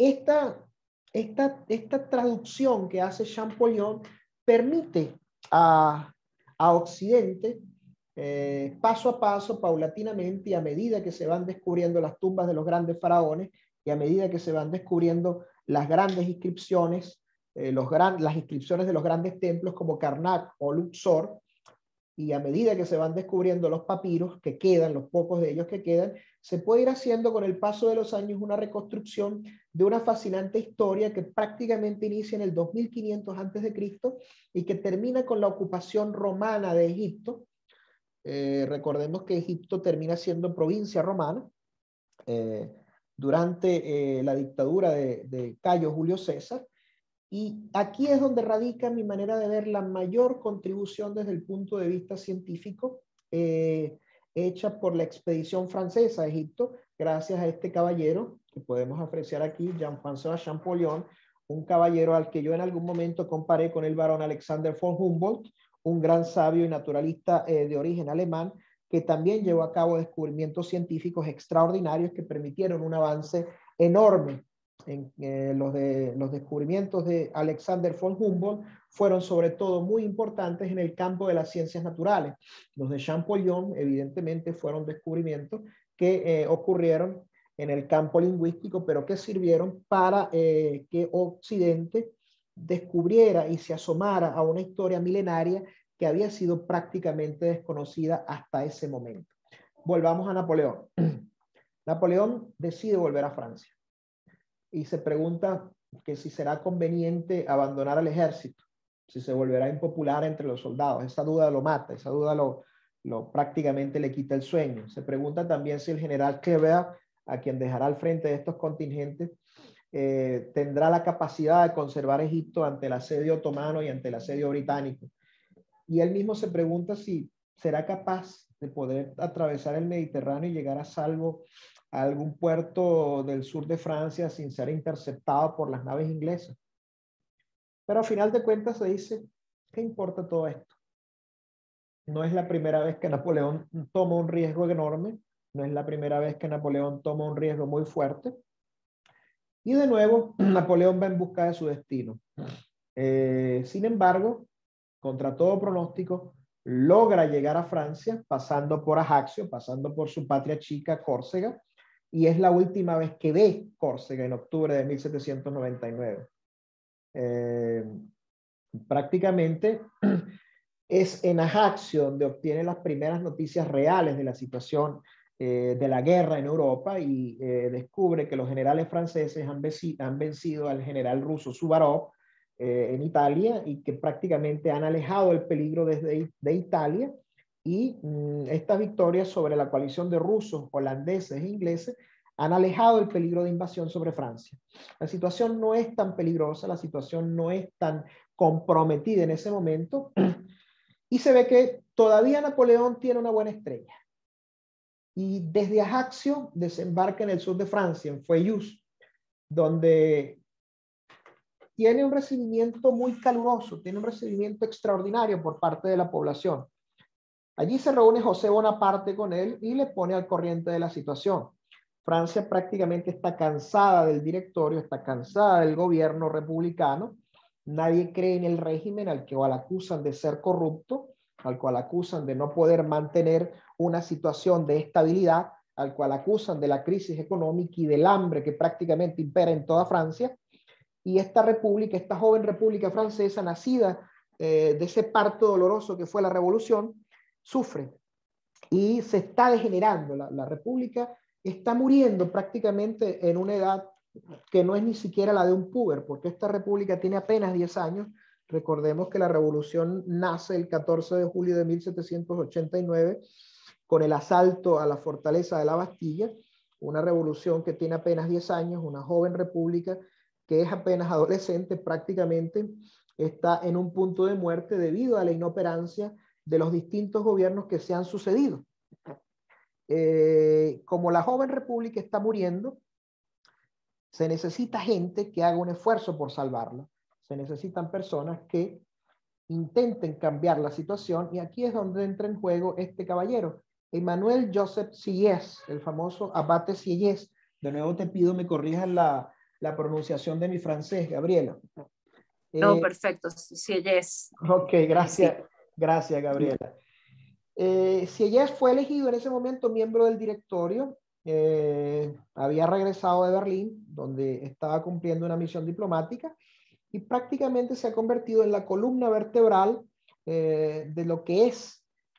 esta traducción que hace Champollion permite a Occidente, paso a paso, paulatinamente, y a medida que se van descubriendo las tumbas de los grandes faraones y a medida que se van descubriendo las grandes inscripciones, las inscripciones de los grandes templos como Karnak o Luxor, y a medida que se van descubriendo los papiros que quedan, los pocos de ellos que quedan, se puede ir haciendo con el paso de los años una reconstrucción de una fascinante historia que prácticamente inicia en el 2500 a.C. y que termina con la ocupación romana de Egipto. Recordemos que Egipto termina siendo provincia romana durante la dictadura de Cayo Julio César. Y aquí es donde radica mi manera de ver la mayor contribución desde el punto de vista científico hecha por la expedición francesa a Egipto, gracias a este caballero que podemos apreciar aquí, Jean-François Champollion, un caballero al que yo en algún momento comparé con el barón Alexander von Humboldt, un gran sabio y naturalista de origen alemán, que también llevó a cabo descubrimientos científicos extraordinarios que permitieron un avance enorme. Los descubrimientos de Alexander von Humboldt fueron sobre todo muy importantes en el campo de las ciencias naturales. Los de Champollion evidentemente fueron descubrimientos que ocurrieron en el campo lingüístico, pero que sirvieron para que Occidente descubriera y se asomara a una historia milenaria que había sido prácticamente desconocida hasta ese momento. Volvamos a Napoleón. Napoleón decide volver a Francia y se pregunta que si será conveniente abandonar al ejército, si se volverá impopular entre los soldados. Esa duda lo mata, esa duda prácticamente le quita el sueño. Se pregunta también si el general Kleber, a quien dejará al frente de estos contingentes, tendrá la capacidad de conservar Egipto ante el asedio otomano y ante el asedio británico. Y él mismo se pregunta si será capaz de poder atravesar el Mediterráneo y llegar a salvo a algún puerto del sur de Francia sin ser interceptado por las naves inglesas. Pero al final de cuentas se dice, ¿qué importa todo esto? No es la primera vez que Napoleón toma un riesgo enorme, no es la primera vez que Napoleón toma un riesgo muy fuerte. Y de nuevo, Napoleón va en busca de su destino. Sin embargo, contra todo pronóstico, logra llegar a Francia pasando por Ajaccio, pasando por su patria chica, Córcega, y es la última vez que ve Córcega en octubre de 1799. Prácticamente es en Ajaccio donde obtiene las primeras noticias reales de la situación de la guerra en Europa y descubre que los generales franceses han vencido al general ruso Suvarov en Italia y que prácticamente han alejado el peligro de Italia, y estas victorias sobre la coalición de rusos, holandeses e ingleses han alejado el peligro de invasión sobre Francia. La situación no es tan peligrosa, la situación no es tan comprometida en ese momento, y se ve que todavía Napoleón tiene una buena estrella. Y desde Ajaccio desembarca en el sur de Francia, en Feuillus, donde tiene un recibimiento muy caluroso, tiene un recibimiento extraordinario por parte de la población. Allí se reúne José Bonaparte con él y le pone al corriente de la situación. Francia prácticamente está cansada del directorio, está cansada del gobierno republicano. Nadie cree en el régimen, al cual acusan de ser corrupto, al cual acusan de no poder mantener una situación de estabilidad, al cual acusan de la crisis económica y del hambre que prácticamente impera en toda Francia. Y esta república, esta joven república francesa, nacida de ese parto doloroso que fue la revolución, sufre y se está degenerando. La república está muriendo prácticamente en una edad que no es ni siquiera la de un puber, porque esta república tiene apenas 10 años. Recordemos que la revolución nace el 14 de julio de 1789 con el asalto a la fortaleza de la Bastilla, una revolución que tiene apenas 10 años, una joven república que es apenas adolescente, prácticamente está en un punto de muerte debido a la inoperancia de los distintos gobiernos que se han sucedido. Como la joven república está muriendo, se necesita gente que haga un esfuerzo por salvarla. Se necesitan personas que intenten cambiar la situación, y aquí es donde entra en juego este caballero, Emmanuel Joseph Sieyès, el famoso abate Sieyès. De nuevo te pido me corrijas la pronunciación de mi francés, Gabriela. No, perfecto, Sieyès. Ok, gracias, Sí. gracias, Gabriela. Sieyès fue elegido en ese momento miembro del directorio. Había regresado de Berlín, donde estaba cumpliendo una misión diplomática, y prácticamente se ha convertido en la columna vertebral de lo que es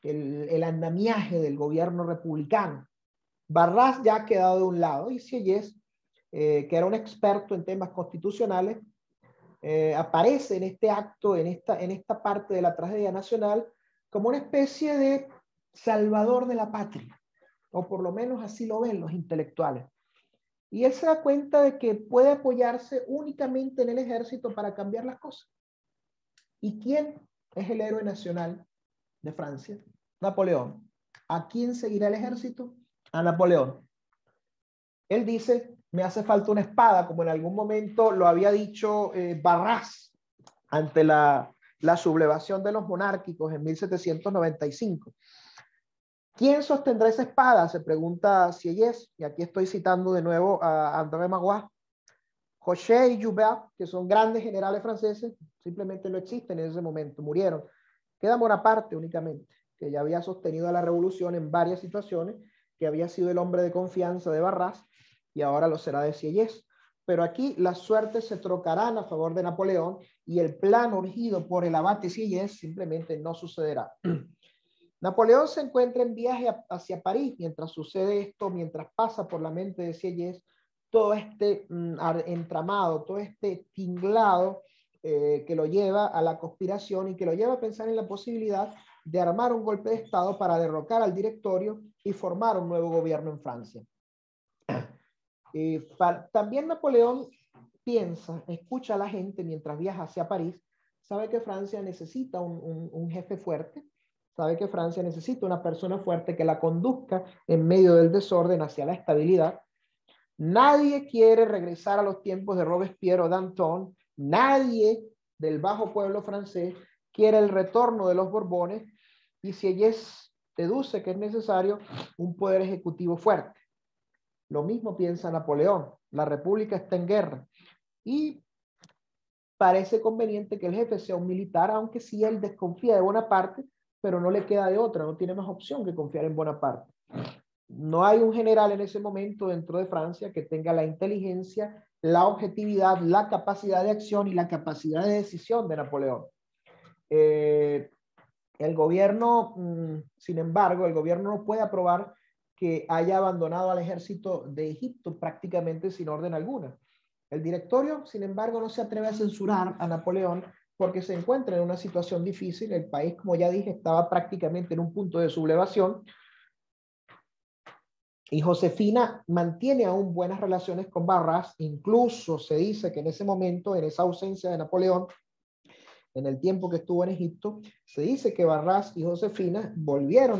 el andamiaje del gobierno republicano. Barras ya ha quedado de un lado y Sieyès, que era un experto en temas constitucionales, aparece en este acto, en esta parte de la tragedia nacional, como una especie de salvador de la patria, o por lo menos así lo ven los intelectuales. Y él se da cuenta de que puede apoyarse únicamente en el ejército para cambiar las cosas. ¿Y quién es el héroe nacional de Francia? Napoleón. ¿A quién seguirá el ejército? A Napoleón. Él dice, me hace falta una espada, como en algún momento lo había dicho Barras ante la sublevación de los monárquicos en 1795. ¿Quién sostendrá esa espada? Se pregunta Sieyès, y aquí estoy citando de nuevo a André Magois. José y Joubert, que son grandes generales franceses, simplemente no existen en ese momento, murieron. Queda Bonaparte únicamente, que ya había sostenido a la revolución en varias situaciones, que había sido el hombre de confianza de Barras, y ahora lo será de Sieyès. Pero aquí las suertes se trocarán a favor de Napoleón, y el plan urgido por el abate Sieyès simplemente no sucederá. Napoleón se encuentra en viaje hacia París mientras sucede esto, mientras pasa por la mente de Sieyès todo este entramado, todo este tinglado que lo lleva a la conspiración y que lo lleva a pensar en la posibilidad de armar un golpe de Estado para derrocar al directorio y formar un nuevo gobierno en Francia. También Napoleón piensa, escucha a la gente mientras viaja hacia París, sabe que Francia necesita un jefe fuerte, sabe que Francia necesita una persona fuerte que la conduzca en medio del desorden hacia la estabilidad. Nadie quiere regresar a los tiempos de Robespierre o Danton, nadie del bajo pueblo francés quiere el retorno de los Borbones, y Sieyès deduce que es necesario un poder ejecutivo fuerte. Lo mismo piensa Napoleón, la República está en guerra, y parece conveniente que el jefe sea un militar, aunque sí él desconfía de Bonaparte, pero no le queda de otra, no tiene más opción que confiar en Bonaparte. No hay un general en ese momento dentro de Francia que tenga la inteligencia, la objetividad, la capacidad de acción y la capacidad de decisión de Napoleón. El gobierno, sin embargo, el gobierno no puede aprobar que haya abandonado al ejército de Egipto prácticamente sin orden alguna. El directorio, sin embargo, no se atreve a censurar a Napoleón porque se encuentra en una situación difícil. El país, como ya dije, estaba prácticamente en un punto de sublevación. Y Josefina mantiene aún buenas relaciones con Barras. Incluso se dice que en ese momento, en esa ausencia de Napoleón, en el tiempo que estuvo en Egipto, se dice que Barras y Josefina volvieron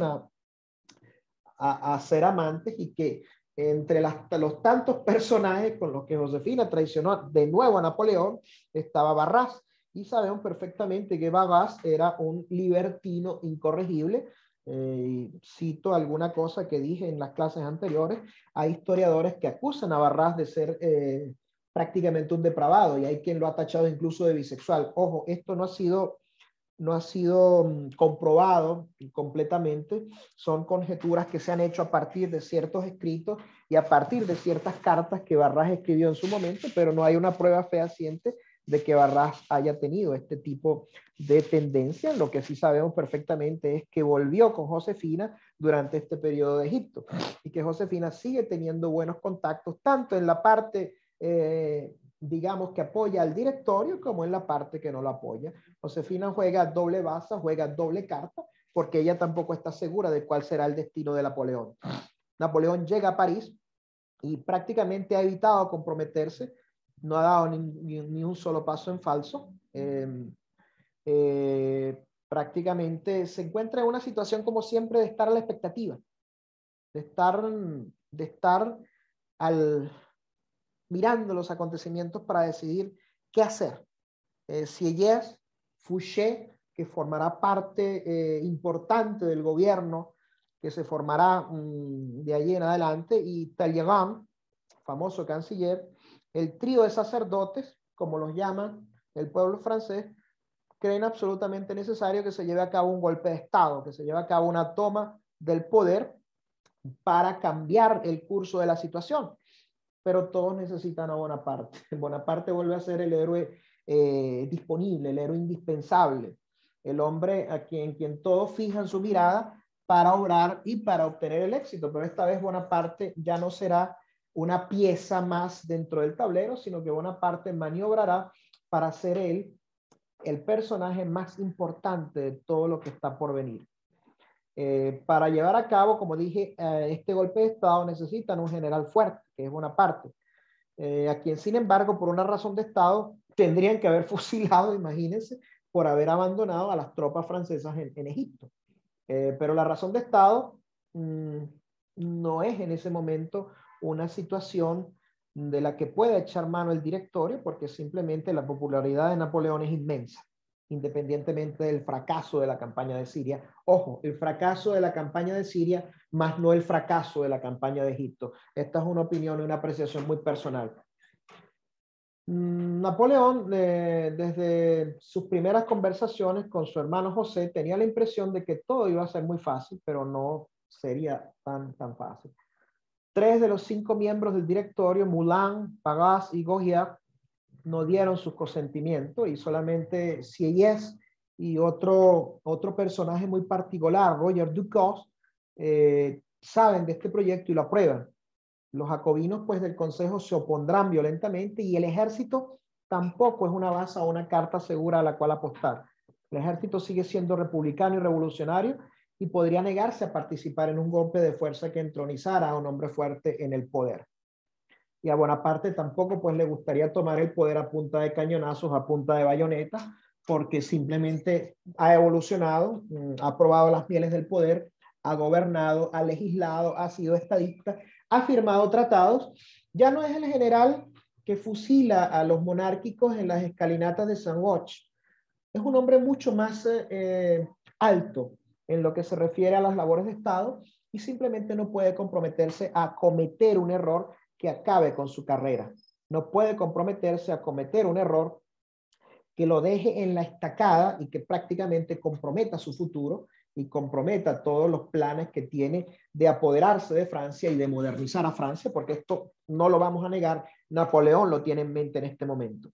a ser amantes, y que entre los tantos personajes con los que Josefina traicionó de nuevo a Napoleón, estaba Barras. Y sabemos perfectamente que Barras era un libertino incorregible. Cito alguna cosa que dije en las clases anteriores. Hay historiadores que acusan a Barras de ser prácticamente un depravado, y hay quien lo ha tachado incluso de bisexual. Ojo, esto no ha sido comprobado completamente. Son conjeturas que se han hecho a partir de ciertos escritos y a partir de ciertas cartas que Barras escribió en su momento, pero no hay una prueba fehaciente de que Barras haya tenido este tipo de tendencia. Lo que sí sabemos perfectamente es que volvió con Josefina durante este periodo de Egipto, y que Josefina sigue teniendo buenos contactos tanto en la parte digamos que apoya al directorio como en la parte que no lo apoya. Josefina juega doble baza, juega doble carta, porque ella tampoco está segura de cuál será el destino de Napoleón. Napoleón llega a París y prácticamente ha evitado comprometerse, no ha dado ni un solo paso en falso. Prácticamente se encuentra en una situación, como siempre, de estar a la expectativa, de estar mirando los acontecimientos para decidir qué hacer. Sieyès, Fouché, que formará parte importante del gobierno que se formará de allí en adelante, y Talleyrand, famoso canciller, el trío de sacerdotes, como los llama el pueblo francés, creen absolutamente necesario que se lleve a cabo un golpe de Estado, que se lleve a cabo una toma del poder para cambiar el curso de la situación. Pero todos necesitan a Bonaparte. Bonaparte vuelve a ser el héroe disponible, el héroe indispensable. el hombre a quien todos fijan su mirada para obrar y para obtener el éxito. Pero esta vez Bonaparte ya no será una pieza más dentro del tablero, sino que Bonaparte maniobrará para ser él el personaje más importante de todo lo que está por venir. Para llevar a cabo, como dije, este golpe de Estado necesitan un general fuerte, que es Bonaparte, a quien, sin embargo, por una razón de Estado, tendrían que haber fusilado, imagínense, por haber abandonado a las tropas francesas en Egipto. Pero la razón de Estado no es en ese momento una situación de la que pueda echar mano el directorio, porque simplemente la popularidad de Napoleón es inmensa, independientemente del fracaso de la campaña de Siria. Ojo, el fracaso de la campaña de Siria, más no el fracaso de la campaña de Egipto. Esta es una opinión y una apreciación muy personal. Napoleón, desde sus primeras conversaciones con su hermano José, tenía la impresión de que todo iba a ser muy fácil, pero no sería tan fácil. 3 de los 5 miembros del directorio, Moulin, Pagasse y Gauguier, no dieron su consentimiento, y solamente Sieyès y otro personaje muy particular, Roger Ducos, saben de este proyecto y lo aprueban. Los jacobinos, pues, del Consejo se opondrán violentamente, y el ejército tampoco es una base o una carta segura a la cual apostar. El ejército sigue siendo republicano y revolucionario y podría negarse a participar en un golpe de fuerza que entronizara a un hombre fuerte en el poder. Y a Bonaparte tampoco, pues, le gustaría tomar el poder a punta de cañonazos, a punta de bayonetas, porque simplemente ha evolucionado, ha probado las mieles del poder, ha gobernado, ha legislado, ha sido estadista, ha firmado tratados. Ya no es el general que fusila a los monárquicos en las escalinatas de Saint-Roch. Es un hombre mucho más alto en lo que se refiere a las labores de Estado, y simplemente no puede comprometerse a cometer un error que acabe con su carrera. No puede comprometerse a cometer un error que lo deje en la estacada y que prácticamente comprometa su futuro y comprometa todos los planes que tiene de apoderarse de Francia y de modernizar a Francia, porque esto no lo vamos a negar, Napoleón lo tiene en mente en este momento.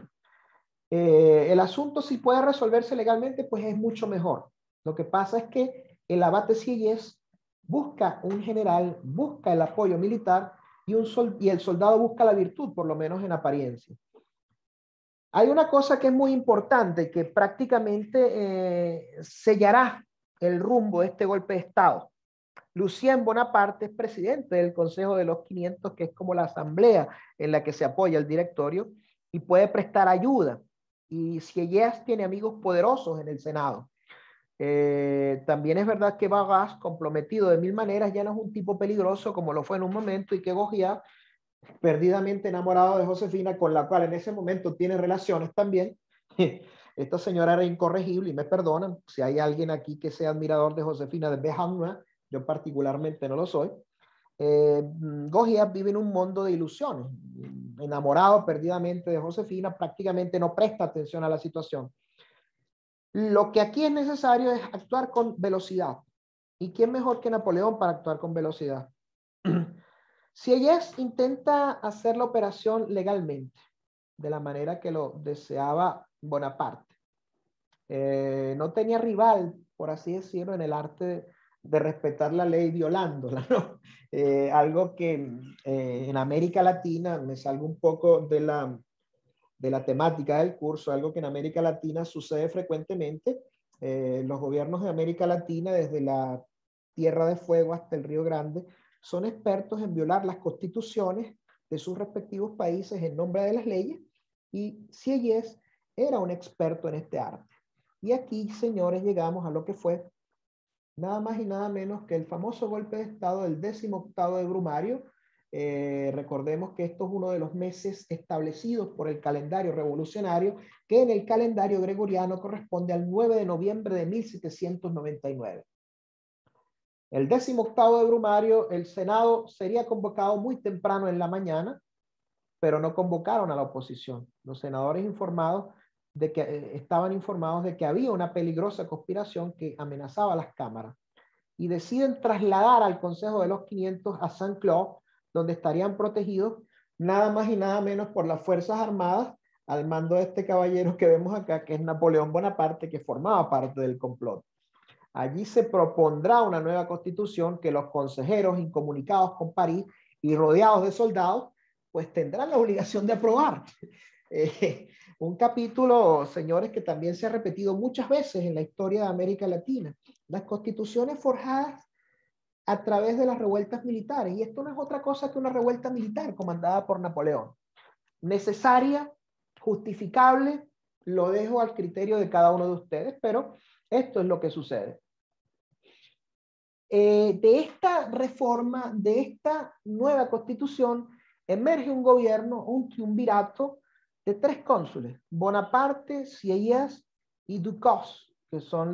El asunto, si puede resolverse legalmente, pues es mucho mejor. Lo que pasa es que el abate Sieyès busca un general, busca el apoyo militar, y el soldado busca la virtud, por lo menos en apariencia. Hay una cosa que es muy importante, que prácticamente sellará el rumbo de este golpe de Estado. Lucien Bonaparte es presidente del Consejo de los 500, que es como la asamblea en la que se apoya el directorio, y puede prestar ayuda. Y Sieyès tiene amigos poderosos en el Senado. También es verdad que Pagasse, comprometido de mil maneras, ya no es un tipo peligroso como lo fue en un momento, y que Gauguier, perdidamente enamorado de Josefina, con la cual en ese momento tiene relaciones también. Esta señora era incorregible, y me perdonan si hay alguien aquí que sea admirador de Josefina de Beauharnois, yo particularmente no lo soy. Gauguier vive en un mundo de ilusiones, enamorado perdidamente de Josefina, prácticamente no presta atención a la situación. Lo que aquí es necesario es actuar con velocidad. ¿Y quién mejor que Napoleón para actuar con velocidad? Sieyès intenta hacer la operación legalmente, de la manera que lo deseaba Bonaparte. No tenía rival, por así decirlo, en el arte de respetar la ley violándola, ¿no? Algo que en América Latina, me salgo un poco de la temática del curso, algo que en América Latina sucede frecuentemente. Los gobiernos de América Latina, desde la Tierra de Fuego hasta el Río Grande, son expertos en violar las constituciones de sus respectivos países en nombre de las leyes, y Sieyès era un experto en este arte. Y aquí, señores, llegamos a lo que fue nada más y nada menos que el famoso golpe de Estado del 18º de Brumario. Recordemos que esto es uno de los meses establecidos por el calendario revolucionario, que en el calendario gregoriano corresponde al 9 de noviembre de 1799. El 18º de Brumario, el Senado sería convocado muy temprano en la mañana, pero no convocaron a la oposición. Los senadores estaban informados de que había una peligrosa conspiración que amenazaba las cámaras, y deciden trasladar al Consejo de los 500 a Saint-Cloud, donde estarían protegidos nada más y nada menos por las Fuerzas Armadas, al mando de este caballero que vemos acá, que es Napoleón Bonaparte, que formaba parte del complot. Allí se propondrá una nueva constitución que los consejeros, incomunicados con París y rodeados de soldados, pues tendrán la obligación de aprobar. Un capítulo, señores, que también se ha repetido muchas veces en la historia de América Latina. Las constituciones forjadas a través de las revueltas militares. Y esto no es otra cosa que una revuelta militar comandada por Napoleón. Necesaria, justificable, lo dejo al criterio de cada uno de ustedes, pero esto es lo que sucede. De esta reforma, de esta nueva constitución, emerge un gobierno, un triunvirato de 3 cónsules, Bonaparte, Sieyès y Ducos, que son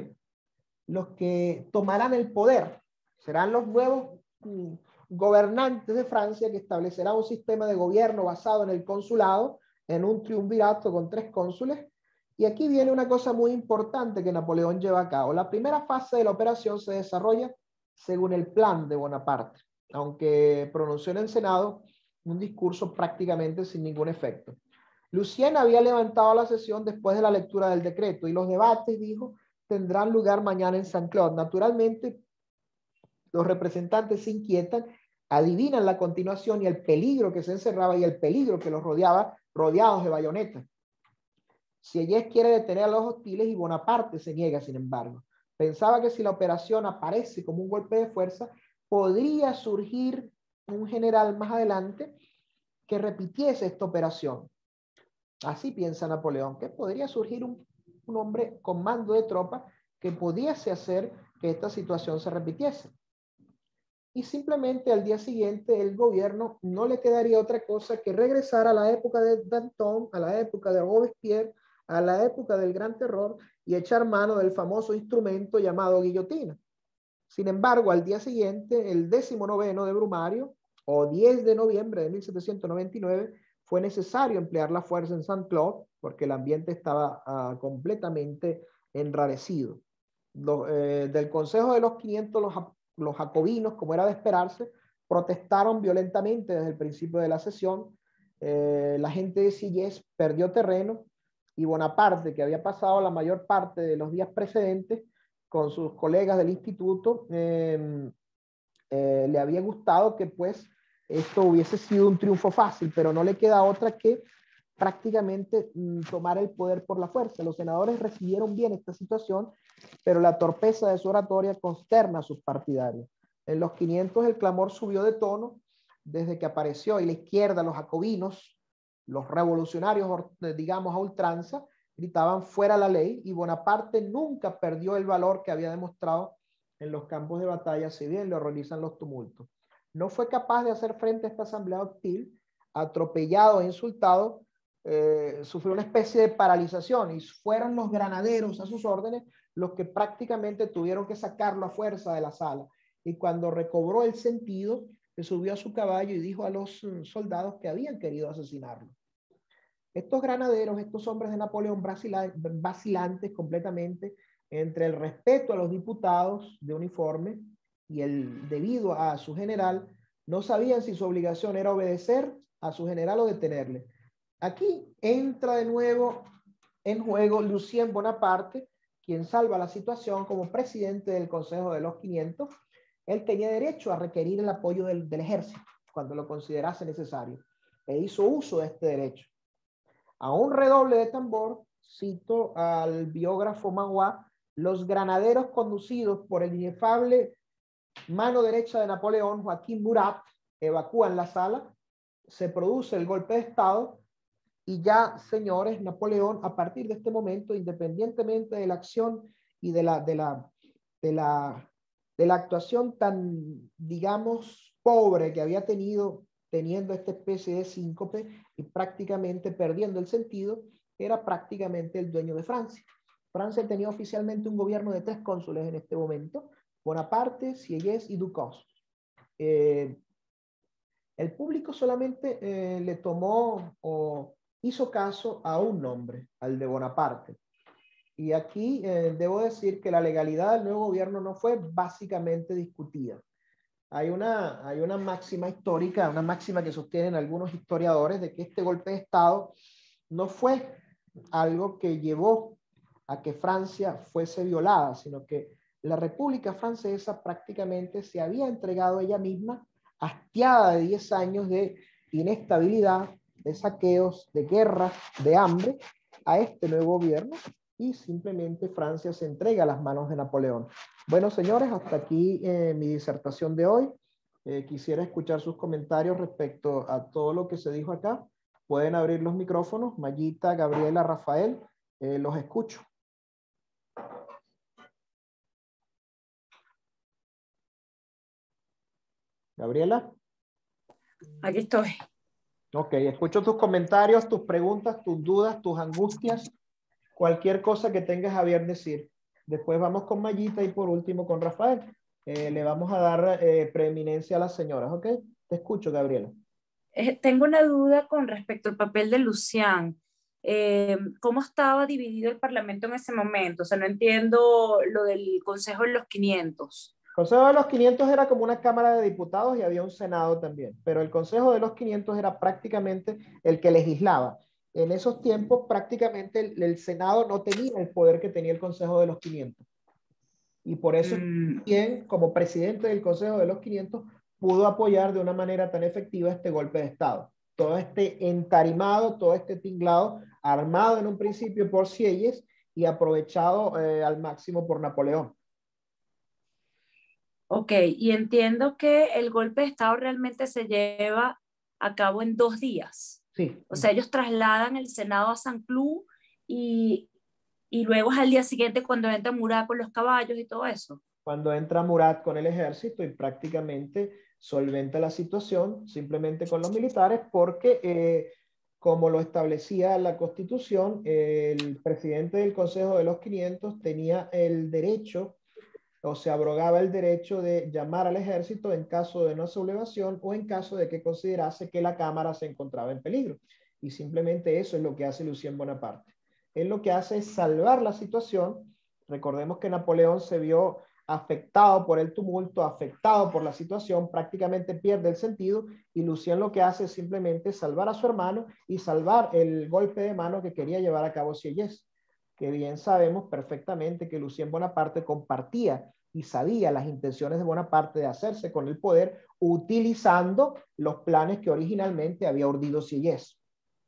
los que tomarán el poder. Serán los nuevos gobernantes de Francia, que establecerá un sistema de gobierno basado en el consulado, en un triunvirato con 3 cónsules. Y aquí viene una cosa muy importante que Napoleón lleva a cabo. La primera fase de la operación se desarrolla según el plan de Bonaparte, aunque pronunció en el Senado un discurso prácticamente sin ningún efecto. Lucien había levantado la sesión después de la lectura del decreto y los debates, dijo, tendrán lugar mañana en Saint-Cloud. Naturalmente, los representantes se inquietan, adivinan la continuación y el peligro que se encerraba y el peligro que los rodeaba, rodeados de bayonetas. Sieyès quiere detener a los hostiles y Bonaparte se niega, sin embargo. Pensaba que si la operación aparece como un golpe de fuerza, podría surgir un general más adelante que repitiese esta operación. Así piensa Napoleón, que podría surgir un hombre con mando de tropa que pudiese hacer que esta situación se repitiese. Y simplemente al día siguiente el gobierno no le quedaría otra cosa que regresar a la época de Danton, a la época de Robespierre, a la época del Gran Terror y echar mano del famoso instrumento llamado guillotina. Sin embargo, al día siguiente, el 19º de Brumario, o 10 de noviembre de 1799, fue necesario emplear la fuerza en Saint-Cloud porque el ambiente estaba completamente enrarecido. Del Consejo de los 500, los jacobinos, como era de esperarse, protestaron violentamente desde el principio de la sesión. La gente de Sieyès perdió terreno y Bonaparte, que había pasado la mayor parte de los días precedentes con sus colegas del instituto, le había gustado que pues esto hubiese sido un triunfo fácil, pero no le queda otra que prácticamente tomar el poder por la fuerza. Los senadores recibieron bien esta situación, pero la torpeza de su oratoria consterna a sus partidarios. En los 500 el clamor subió de tono desde que apareció y la izquierda, los jacobinos, los revolucionarios, digamos, a ultranza, gritaban fuera la ley, y Bonaparte nunca perdió el valor que había demostrado en los campos de batalla, si bien le horrorizan los tumultos. No fue capaz de hacer frente a esta asamblea hostil, atropellado e insultado, sufrió una especie de paralización y fueron los granaderos a sus órdenes los que prácticamente tuvieron que sacarlo a fuerza de la sala. Y cuando recobró el sentido, se subió a su caballo y dijo a los soldados que habían querido asesinarlo. Estos granaderos, estos hombres de Napoleón vacilantes completamente entre el respeto a los diputados de uniforme y el debido a su general, no sabían si su obligación era obedecer a su general o detenerle. Aquí entra de nuevo en juego Lucien Bonaparte, quien salva la situación como presidente del Consejo de los 500. Él tenía derecho a requerir el apoyo del ejército cuando lo considerase necesario, e hizo uso de este derecho. A un redoble de tambor, cito al biógrafo Magua, los granaderos conducidos por el inefable mano derecha de Napoleón, Joaquín Murat, evacúan la sala, se produce el golpe de Estado y ya, señores, Napoleón, a partir de este momento, independientemente de la acción y de la actuación tan, digamos, pobre que había teniendo esta especie de síncope y prácticamente perdiendo el sentido, era prácticamente el dueño de Francia. Francia tenía oficialmente un gobierno de 3 cónsules en este momento: Bonaparte, Sieyès y Ducos. El público solamente le tomó o hizo caso a un nombre, al de Bonaparte. Y aquí debo decir que la legalidad del nuevo gobierno no fue básicamente discutida. Hay una máxima histórica, una máxima que sostienen algunos historiadores, de que este golpe de Estado no fue algo que llevó a que Francia fuese violada, sino que la República Francesa prácticamente se había entregado ella misma, hastiada de 10 años de inestabilidad, de saqueos, de guerras, de hambre, a este nuevo gobierno, y simplemente Francia se entrega a las manos de Napoleón. Bueno, señores, hasta aquí mi disertación de hoy. Quisiera escuchar sus comentarios respecto a todo lo que se dijo acá. Pueden abrir los micrófonos. Mayita, Gabriela, Rafael, los escucho. Gabriela. Aquí estoy. Ok, escucho tus comentarios, tus preguntas, tus dudas, tus angustias, cualquier cosa que tengas a bien decir. Después vamos con Mayita y por último con Rafael. Le vamos a dar preeminencia a las señoras, ¿ok? Te escucho, Gabriela. Tengo una duda con respecto al papel de Lucián. ¿Cómo estaba dividido el Parlamento en ese momento? O sea, no entiendo lo del Consejo de los 500. El Consejo de los 500 era como una Cámara de Diputados y había un Senado también, pero el Consejo de los 500 era prácticamente el que legislaba. En esos tiempos prácticamente el Senado no tenía el poder que tenía el Consejo de los 500. Y por eso también, como presidente del Consejo de los 500, pudo apoyar de una manera tan efectiva este golpe de Estado. Todo este entarimado, todo este tinglado, armado en un principio por Sieyes y aprovechado al máximo por Napoleón. Ok, y entiendo que el golpe de Estado realmente se lleva a cabo en 2 días. Sí. O sea, ellos trasladan el Senado a San Cloud y luego es al día siguiente cuando entra Murat con los caballos y todo eso. Cuando entra Murat con el ejército y prácticamente solventa la situación simplemente con los militares porque, como lo establecía la Constitución, el presidente del Consejo de los 500 tenía el derecho o se abrogaba el derecho de llamar al ejército en caso de una sublevación o en caso de que considerase que la Cámara se encontraba en peligro. Y simplemente eso es lo que hace Lucien Bonaparte. Él lo que hace es salvar la situación. Recordemos que Napoleón se vio afectado por el tumulto, afectado por la situación, prácticamente pierde el sentido y Lucien lo que hace es simplemente salvar a su hermano y salvar el golpe de mano que quería llevar a cabo Sieyès, que bien sabemos perfectamente que Lucien Bonaparte compartía y sabía las intenciones de Bonaparte de hacerse con el poder utilizando los planes que originalmente había urdido Sieyès.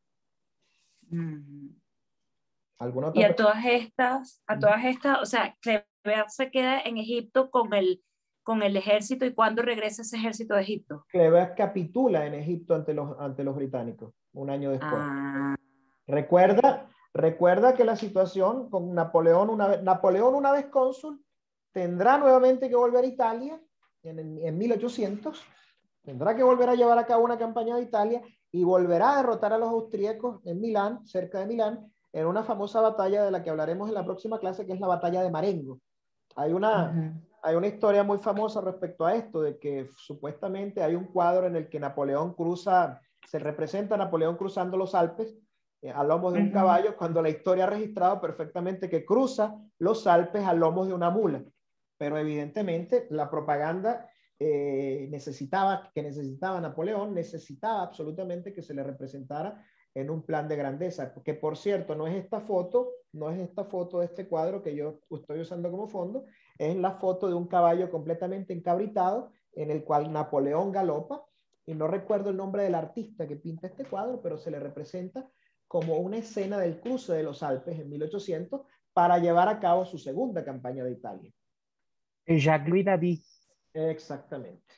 ¿Alguna otra y pregunta? a todas estas, o sea, Kleber se queda en Egipto con el ejército y cuándo regresa ese ejército de Egipto. Kleber capitula en Egipto ante los británicos un año después. Ah. Recuerda que la situación con Napoleón una vez cónsul, tendrá nuevamente que volver a Italia en 1800, tendrá que volver a llevar a cabo una campaña de Italia y volverá a derrotar a los austríacos en Milán, cerca de Milán, en una famosa batalla de la que hablaremos en la próxima clase, que es la batalla de Marengo. Hay una historia muy famosa respecto a esto, de que supuestamente hay un cuadro en el que Napoleón se representa a Napoleón cruzando los Alpes a lomos de un caballo, cuando la historia ha registrado perfectamente que cruza los Alpes a lomos de una mula. Pero evidentemente la propaganda necesitaba Napoleón, necesitaba absolutamente que se le representara en un plan de grandeza, que por cierto no es esta foto de este cuadro que yo estoy usando como fondo, es la foto de un caballo completamente encabritado en el cual Napoleón galopa, y no recuerdo el nombre del artista que pinta este cuadro, pero se le representa como una escena del cruce de los Alpes en 1800 para llevar a cabo su segunda campaña de Italia. Jacques-Louis David. Exactamente.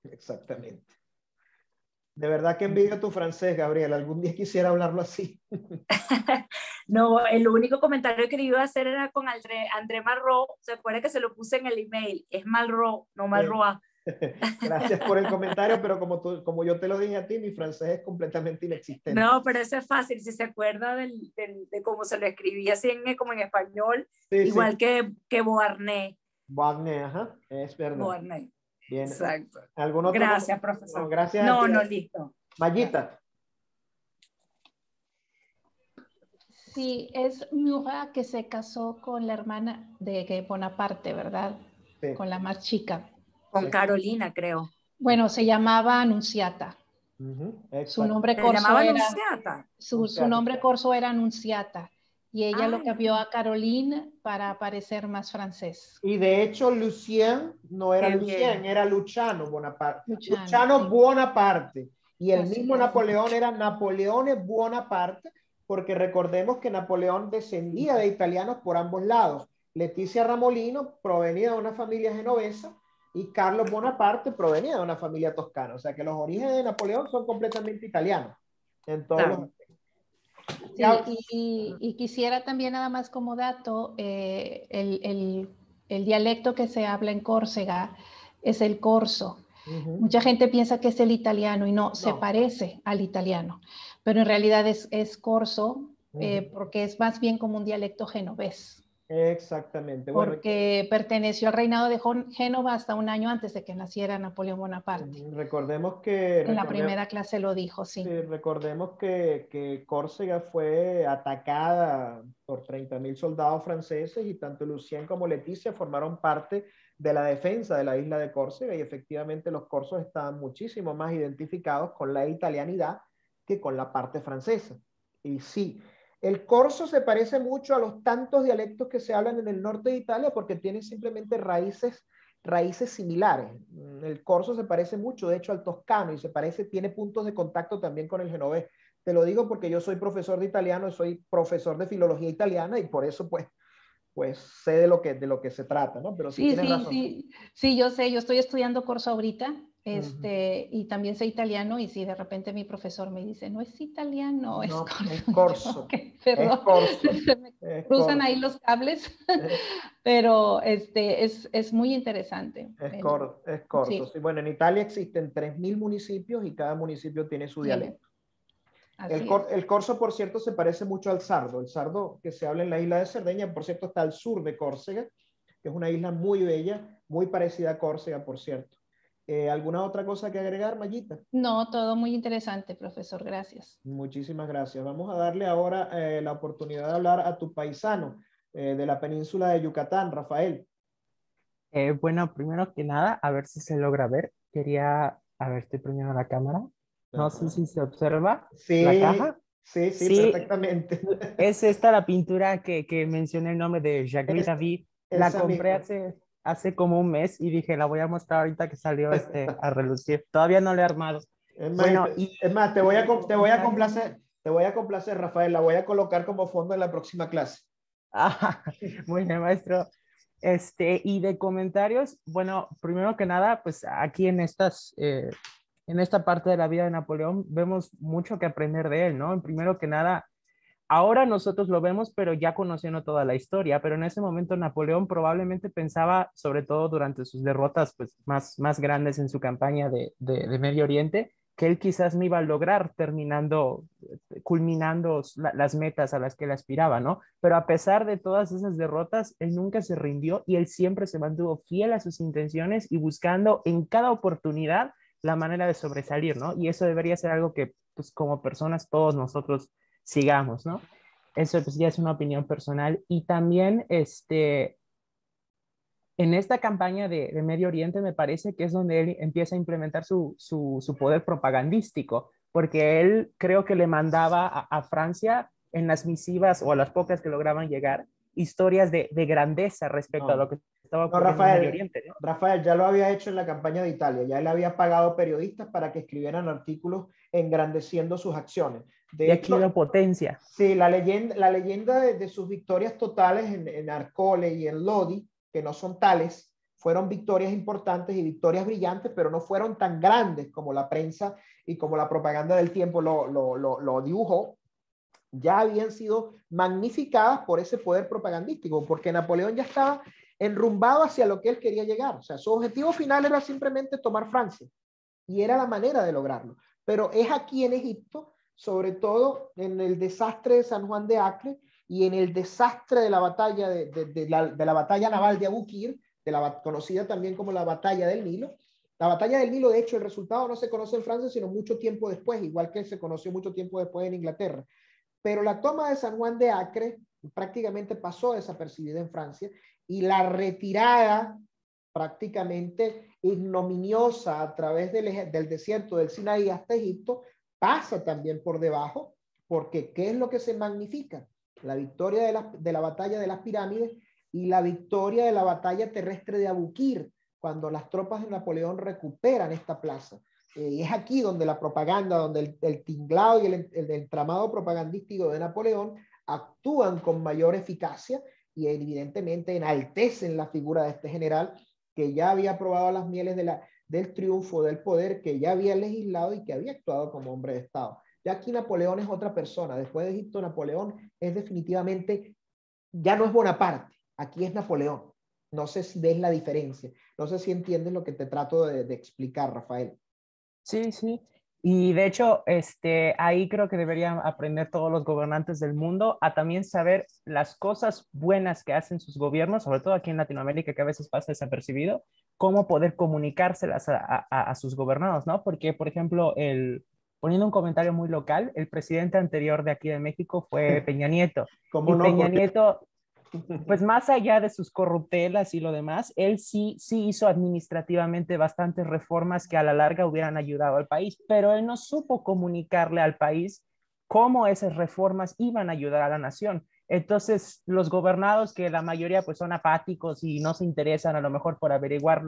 De verdad que envidio tu francés, Gabriel. Algún día quisiera hablarlo así. No, el único comentario que le iba a hacer era con André Malraux. ¿Se acuerda que se lo puse en el email? Es Malraux, no Malraux. Gracias por el comentario, pero como yo te lo dije a ti, mi francés es completamente inexistente. No, pero eso es fácil. Si se acuerda de cómo se lo escribía así como en español, sí, igual sí. que Beauharnais. Beauharnais, ajá, es verdad. Beauharnais. Bien. Exacto. ¿Algún otro? Gracias, profesor. No, gracias. No, listo. Mayita. Sí, es Murat que se casó con la hermana de Bonaparte, ¿verdad? Sí. Con la más chica. Con Carolina, creo. Bueno, se llamaba Anunciata. Su nombre Se corso llamaba era, Nunziata. su nombre corso era Nunziata. Y ella lo Ay. cambió a Caroline para parecer más francés. Y de hecho, Lucien no era Qué Lucien, bien. era Luciano Bonaparte. Luciano, Luciano sí. Bonaparte. Y el Así mismo es. Napoleón era Napoleone Bonaparte, porque recordemos que Napoleón descendía de italianos por ambos lados. Leticia Ramolino provenía de una familia genovesa y Carlos Bonaparte provenía de una familia toscana. O sea que los orígenes de Napoleón son completamente italianos. En todos los... Claro. Sí, y quisiera también nada más como dato, el dialecto que se habla en Córcega es el corso. Mucha gente piensa que es el italiano y no, se parece al italiano, pero en realidad es corso porque es más bien como un dialecto genovés. Exactamente. Bueno, Porque perteneció al reinado de Génova hasta un año antes de que naciera Napoleón Bonaparte. recordemos que... En la primera clase lo dijo, sí. Sí, recordemos que Córcega fue atacada por 30.000 soldados franceses y tanto Lucien como Leticia formaron parte de la defensa de la isla de Córcega y efectivamente los corsos estaban muchísimo más identificados con la italianidad que con la parte francesa. Y sí, el corso se parece mucho a los tantos dialectos que se hablan en el norte de Italia porque tienen simplemente raíces similares. El corso se parece mucho, de hecho, al toscano y se parece, tiene puntos de contacto también con el genovés. Te lo digo porque yo soy profesor de italiano, soy profesor de filología italiana y por eso pues sé de lo que se trata, ¿no? Pero sí Sí, tienes sí, razón. sí, sí, yo sé, yo estoy estudiando corso ahorita, y también sé italiano, y si de repente mi profesor me dice, no es italiano, es No, corso. es corso. Okay, Es perdón, corso. se me Es cruzan corso. ahí los cables, pero es muy interesante. Es corso. Sí, Sí, bueno, en Italia existen 3.000 municipios y cada municipio tiene su tiene, dialecto. así es. El corso, por cierto, se parece mucho al sardo. El sardo que se habla en la isla de Cerdeña, por cierto, está al sur de Córcega, que es una isla muy bella, muy parecida a Córcega, por cierto. ¿Alguna otra cosa que agregar, Mayita? No, todo muy interesante, profesor, gracias. Muchísimas gracias. Vamos a darle ahora la oportunidad de hablar a tu paisano de la península de Yucatán, Rafael. Bueno, primero que nada, a ver si se logra ver. Quería, a ver, estoy prendiendo la cámara. No sé Ajá. si se observa la Sí, caja. sí, sí, Sí, perfectamente. es esta la pintura que mencioné el nombre de Jacques Es- David. La esa compré misma. hace como un mes y dije, la voy a mostrar ahorita que salió a relucir. Todavía no lo he armado. Es más, Bueno, y es más, de comentarios. te voy a complacer, Rafael, la voy a colocar como fondo en la próxima clase. Ah, muy bien, maestro. Y de comentarios, bueno, primero que nada, pues aquí en esta parte de la vida de Napoleón vemos mucho que aprender de él, ¿no? Primero que nada, ahora nosotros lo vemos, pero ya conociendo toda la historia, pero en ese momento Napoleón probablemente pensaba, sobre todo durante sus derrotas pues, más grandes en su campaña de Medio Oriente, que él quizás no iba a lograr culminando las metas a las que él aspiraba, ¿no? Pero a pesar de todas esas derrotas, él nunca se rindió y él siempre se mantuvo fiel a sus intenciones y buscando en cada oportunidad la manera de sobresalir, ¿no? Y eso debería ser algo que, pues, como personas, todos nosotros sigamos, ¿no? Eso pues ya es una opinión personal. Y también, en esta campaña de Medio Oriente me parece que es donde él empieza a implementar su poder propagandístico, porque él creo que le mandaba a Francia en las misivas o a las pocas que lograban llegar, historias de grandeza respecto a lo No, que estaba no, ocurriendo en Medio Oriente, ¿no? Rafael ya lo había hecho en la campaña de Italia, ya él había pagado periodistas para que escribieran artículos engrandeciendo sus acciones. Y De aquí hecho, veo potencia. sí, la leyenda de sus victorias totales en Arcole y en Lodi, que no son tales, fueron victorias importantes y victorias brillantes, pero no fueron tan grandes como la prensa y como la propaganda del tiempo lo dibujó, ya habían sido magnificadas por ese poder propagandístico, porque Napoleón ya estaba enrumbado hacia lo que él quería llegar. O sea, su objetivo final era simplemente tomar Francia y era la manera de lograrlo. Pero es aquí en Egipto, sobre todo en el desastre de San Juan de Acre y en el desastre de la batalla de la batalla naval de Abukir, conocida también como la batalla del Nilo. La batalla del Nilo, de hecho, el resultado no se conoce en Francia, sino mucho tiempo después, igual que se conoció mucho tiempo después en Inglaterra. Pero la toma de San Juan de Acre prácticamente pasó desapercibida en Francia y la retirada prácticamente ignominiosa a través del desierto del Sinaí hasta Egipto, pasa también por debajo, porque ¿qué es lo que se magnifica? La victoria de la batalla de las pirámides y la victoria de la batalla terrestre de Abukir, cuando las tropas de Napoleón recuperan esta plaza. Y es aquí donde la propaganda, donde el tinglado y el entramado propagandístico de Napoleón actúan con mayor eficacia y evidentemente enaltecen la figura de este general que ya había probado las mieles del triunfo, del poder, que ya había legislado y que había actuado como hombre de Estado. Ya aquí Napoleón es otra persona. Después de Egipto, Napoleón es definitivamente, ya no es Bonaparte, aquí es Napoleón. No sé si ves la diferencia. No sé si entiendes lo que te trato de explicar, Rafael. Sí, sí. Y de hecho, ahí creo que deberían aprender todos los gobernantes del mundo a también saber las cosas buenas que hacen sus gobiernos, sobre todo aquí en Latinoamérica, que a veces pasa desapercibido, cómo poder comunicárselas a sus gobernados, ¿no? Porque, por ejemplo, poniendo un comentario muy local, el presidente anterior de aquí de México fue Peña Nieto. ¿Cómo Y no? Peña Nieto, pues más allá de sus corruptelas y lo demás, él sí hizo administrativamente bastantes reformas que a la larga hubieran ayudado al país, pero él no supo comunicarle al país cómo esas reformas iban a ayudar a la nación. Entonces, los gobernados, que la mayoría pues son apáticos y no se interesan a lo mejor por averiguar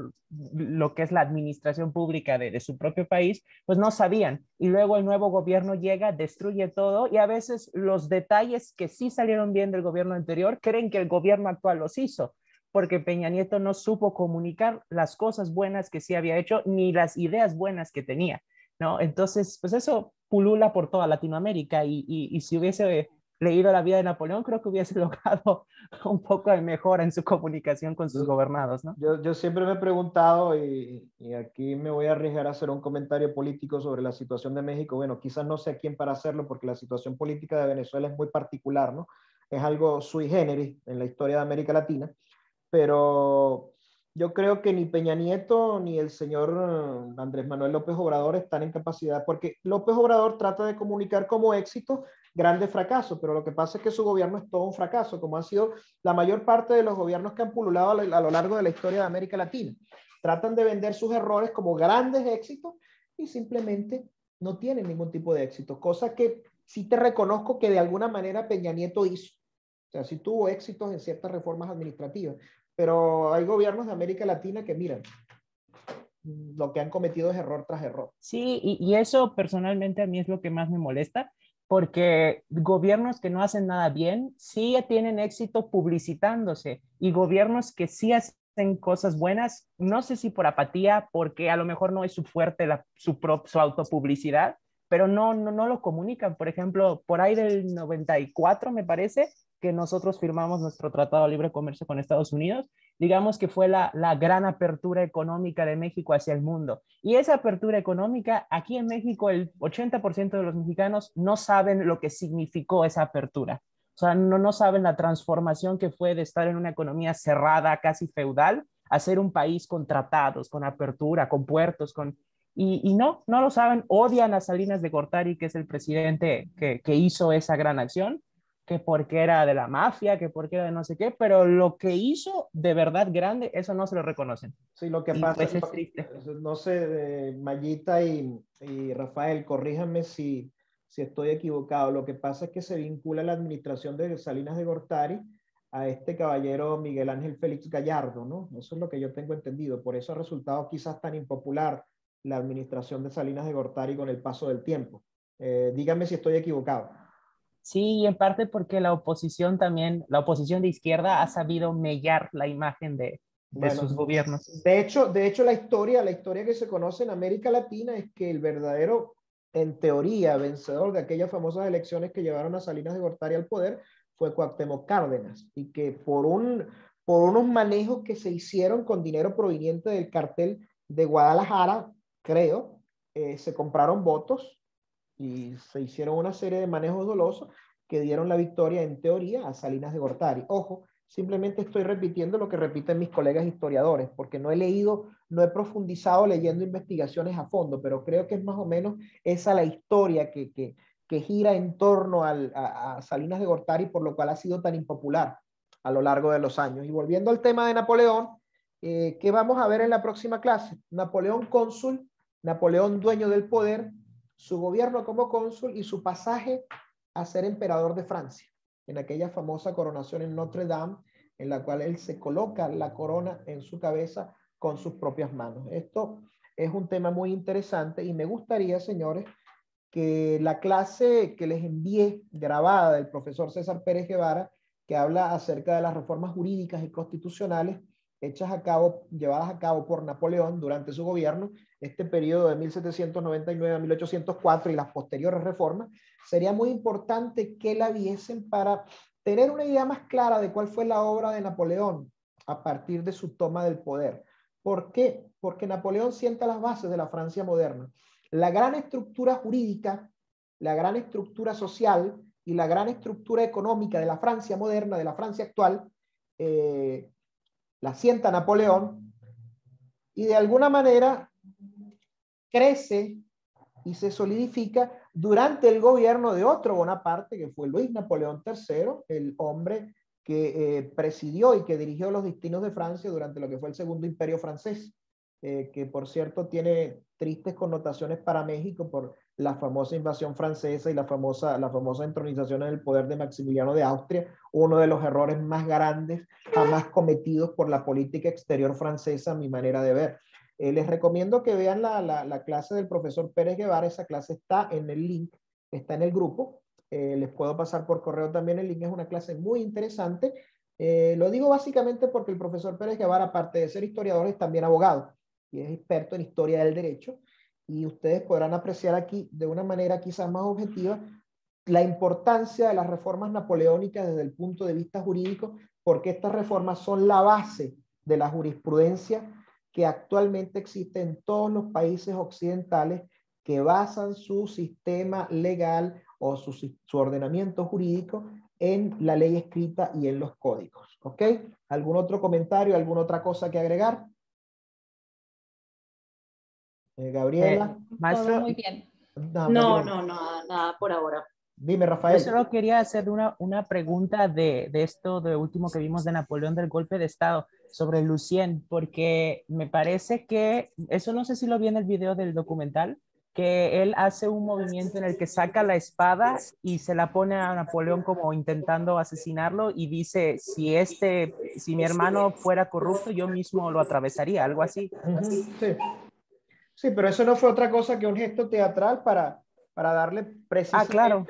lo que es la administración pública de su propio país, pues no sabían. Y luego el nuevo gobierno llega, destruye todo y a veces los detalles que sí salieron bien del gobierno anterior creen que el gobierno actual los hizo, porque Peña Nieto no supo comunicar las cosas buenas que sí había hecho ni las ideas buenas que tenía, ¿no? Entonces, pues eso pulula por toda Latinoamérica y si hubiese leído la vida de Napoleón, creo que hubiese logrado un poco de mejora en su comunicación con sus gobernados, ¿no? Yo siempre me he preguntado, y aquí me voy a arriesgar a hacer un comentario político sobre la situación de México. Bueno, quizás no sé a quién para hacerlo, porque la situación política de Venezuela es muy particular, ¿no? Es algo sui generis en la historia de América Latina, pero yo creo que ni Peña Nieto ni el señor Andrés Manuel López Obrador están en capacidad, porque López Obrador trata de comunicar como éxito grandes fracasos, pero lo que pasa es que su gobierno es todo un fracaso, como ha sido la mayor parte de los gobiernos que han pululado a lo largo de la historia de América Latina. Tratan de vender sus errores como grandes éxitos y simplemente no tienen ningún tipo de éxito, cosa que sí te reconozco que de alguna manera Peña Nieto hizo. O sea, sí tuvo éxitos en ciertas reformas administrativas, pero hay gobiernos de América Latina que, miran, lo que han cometido es error tras error. Sí, y eso personalmente a mí es lo que más me molesta, porque gobiernos que no hacen nada bien sí tienen éxito publicitándose y gobiernos que sí hacen cosas buenas, no sé si por apatía, porque a lo mejor no es su fuerte su autopublicidad, pero no lo comunican. Por ejemplo, por ahí del 94 me parece que nosotros firmamos nuestro Tratado de Libre Comercio con Estados Unidos, digamos que fue la gran apertura económica de México hacia el mundo. Y esa apertura económica, aquí en México, el 80% de los mexicanos no saben lo que significó esa apertura. O sea, no saben la transformación que fue de estar en una economía cerrada, casi feudal, a ser un país con tratados, con apertura, con puertos, y no lo saben, odian a Salinas de Gortari, que es el presidente que hizo esa gran acción, que porque era de la mafia, que porque era de no sé qué, pero lo que hizo de verdad grande, eso no se lo reconocen. Sí, lo que Y pasa, pues es triste. no sé, Mayita y Rafael, corríjanme si estoy equivocado. Lo que pasa es que se vincula la administración de Salinas de Gortari a este caballero Miguel Ángel Félix Gallardo, ¿no? Eso es lo que yo tengo entendido. Por eso ha resultado quizás tan impopular la administración de Salinas de Gortari con el paso del tiempo. Díganme si estoy equivocado. Sí, y en parte porque la oposición también, la oposición de izquierda ha sabido mellar la imagen de sus Bueno, gobiernos. de hecho la historia que se conoce en América Latina es que el verdadero, en teoría, vencedor de aquellas famosas elecciones que llevaron a Salinas de Gortari al poder fue Cuauhtémoc Cárdenas, y que por unos manejos que se hicieron con dinero proveniente del cartel de Guadalajara, creo, se compraron votos y se hicieron una serie de manejos dolosos que dieron la victoria, en teoría, a Salinas de Gortari. Ojo, simplemente estoy repitiendo lo que repiten mis colegas historiadores, porque no he leído, no he profundizado leyendo investigaciones a fondo, pero creo que es más o menos esa la historia que gira en torno a Salinas de Gortari, por lo cual ha sido tan impopular a lo largo de los años. Y volviendo al tema de Napoleón, ¿qué vamos a ver en la próxima clase? Napoleón cónsul, Napoleón dueño del poder, su gobierno como cónsul y su pasaje a ser emperador de Francia, en aquella famosa coronación en Notre Dame, en la cual él se coloca la corona en su cabeza con sus propias manos. Esto es un tema muy interesante y me gustaría, señores, que la clase que les envié grabada del profesor César Pérez Guevara, que habla acerca de las reformas jurídicas y constitucionales llevadas a cabo por Napoleón durante su gobierno, este periodo de 1799 a 1804 y las posteriores reformas, sería muy importante que la viesen para tener una idea más clara de cuál fue la obra de Napoleón a partir de su toma del poder. ¿Por qué? Porque Napoleón sienta las bases de la Francia moderna. La gran estructura jurídica, la gran estructura social y la gran estructura económica de la Francia moderna, de la Francia actual, la sienta Napoleón y de alguna manera crece y se solidifica durante el gobierno de otro Bonaparte, que fue Luis Napoleón III, el hombre que presidió y que dirigió los destinos de Francia durante lo que fue el Segundo Imperio Francés, que por cierto tiene tristes connotaciones para México por la famosa invasión francesa y la famosa entronización en el poder de Maximiliano de Austria, uno de los errores más grandes jamás cometidos por la política exterior francesa, a mi manera de ver. Les recomiendo que vean la clase del profesor Pérez Guevara. Esa clase está en el link, está en el grupo. Les puedo pasar por correo también el link. Es una clase muy interesante. Lo digo básicamente porque el profesor Pérez Guevara, aparte de ser historiador, es también abogado y es experto en historia del derecho. Y ustedes podrán apreciar aquí de una manera quizás más objetiva la importancia de las reformas napoleónicas desde el punto de vista jurídico, porque estas reformas son la base de la jurisprudencia que actualmente existe en todos los países occidentales que basan su sistema legal o su ordenamiento jurídico en la ley escrita y en los códigos. ¿Ok? ¿Algún otro comentario, alguna otra cosa que agregar? Gabriela. Maestro, Todo muy bien. No, nada por ahora. Dime, yo Rafael. solo quería hacer una pregunta de esto, de último que vimos de Napoleón del golpe de Estado, sobre Lucien, porque me parece que, eso no sé si lo vi en el video del documental, que él hace un movimiento en el que saca la espada y se la pone a Napoleón como intentando asesinarlo y dice, si mi hermano fuera corrupto, yo mismo lo atravesaría, algo así. Sí. Sí, pero eso no fue otra cosa que un gesto teatral para darle precisamente claro.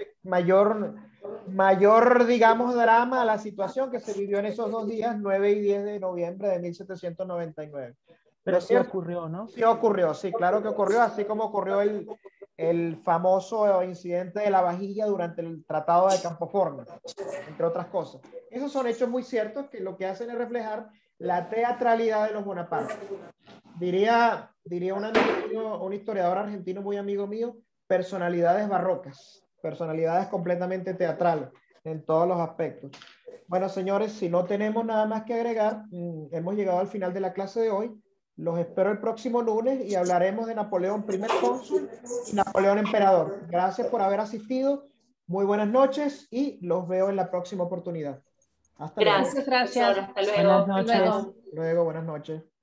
mayor, digamos, drama a la situación que se vivió en esos 2 días, 9 y 10 de noviembre de 1799. Pero sí ocurrió, ¿no? Sí ocurrió, sí, claro que ocurrió, así como ocurrió el famoso incidente de la vajilla durante el Tratado de Campoforno, entre otras cosas. Esos son hechos muy ciertos que lo que hacen es reflejar la teatralidad de los Bonaparte. Diría un historiador argentino muy amigo mío, personalidades barrocas, personalidades completamente teatrales en todos los aspectos. Bueno, señores, si no tenemos nada más que agregar, hemos llegado al final de la clase de hoy. Los espero el próximo lunes y hablaremos de Napoleón I cónsul y Napoleón emperador. Gracias por haber asistido. Muy buenas noches y los veo en la próxima oportunidad. Hasta luego. Gracias, Gracias. profesor. Hasta luego. Buenas noches. Luego, buenas noches.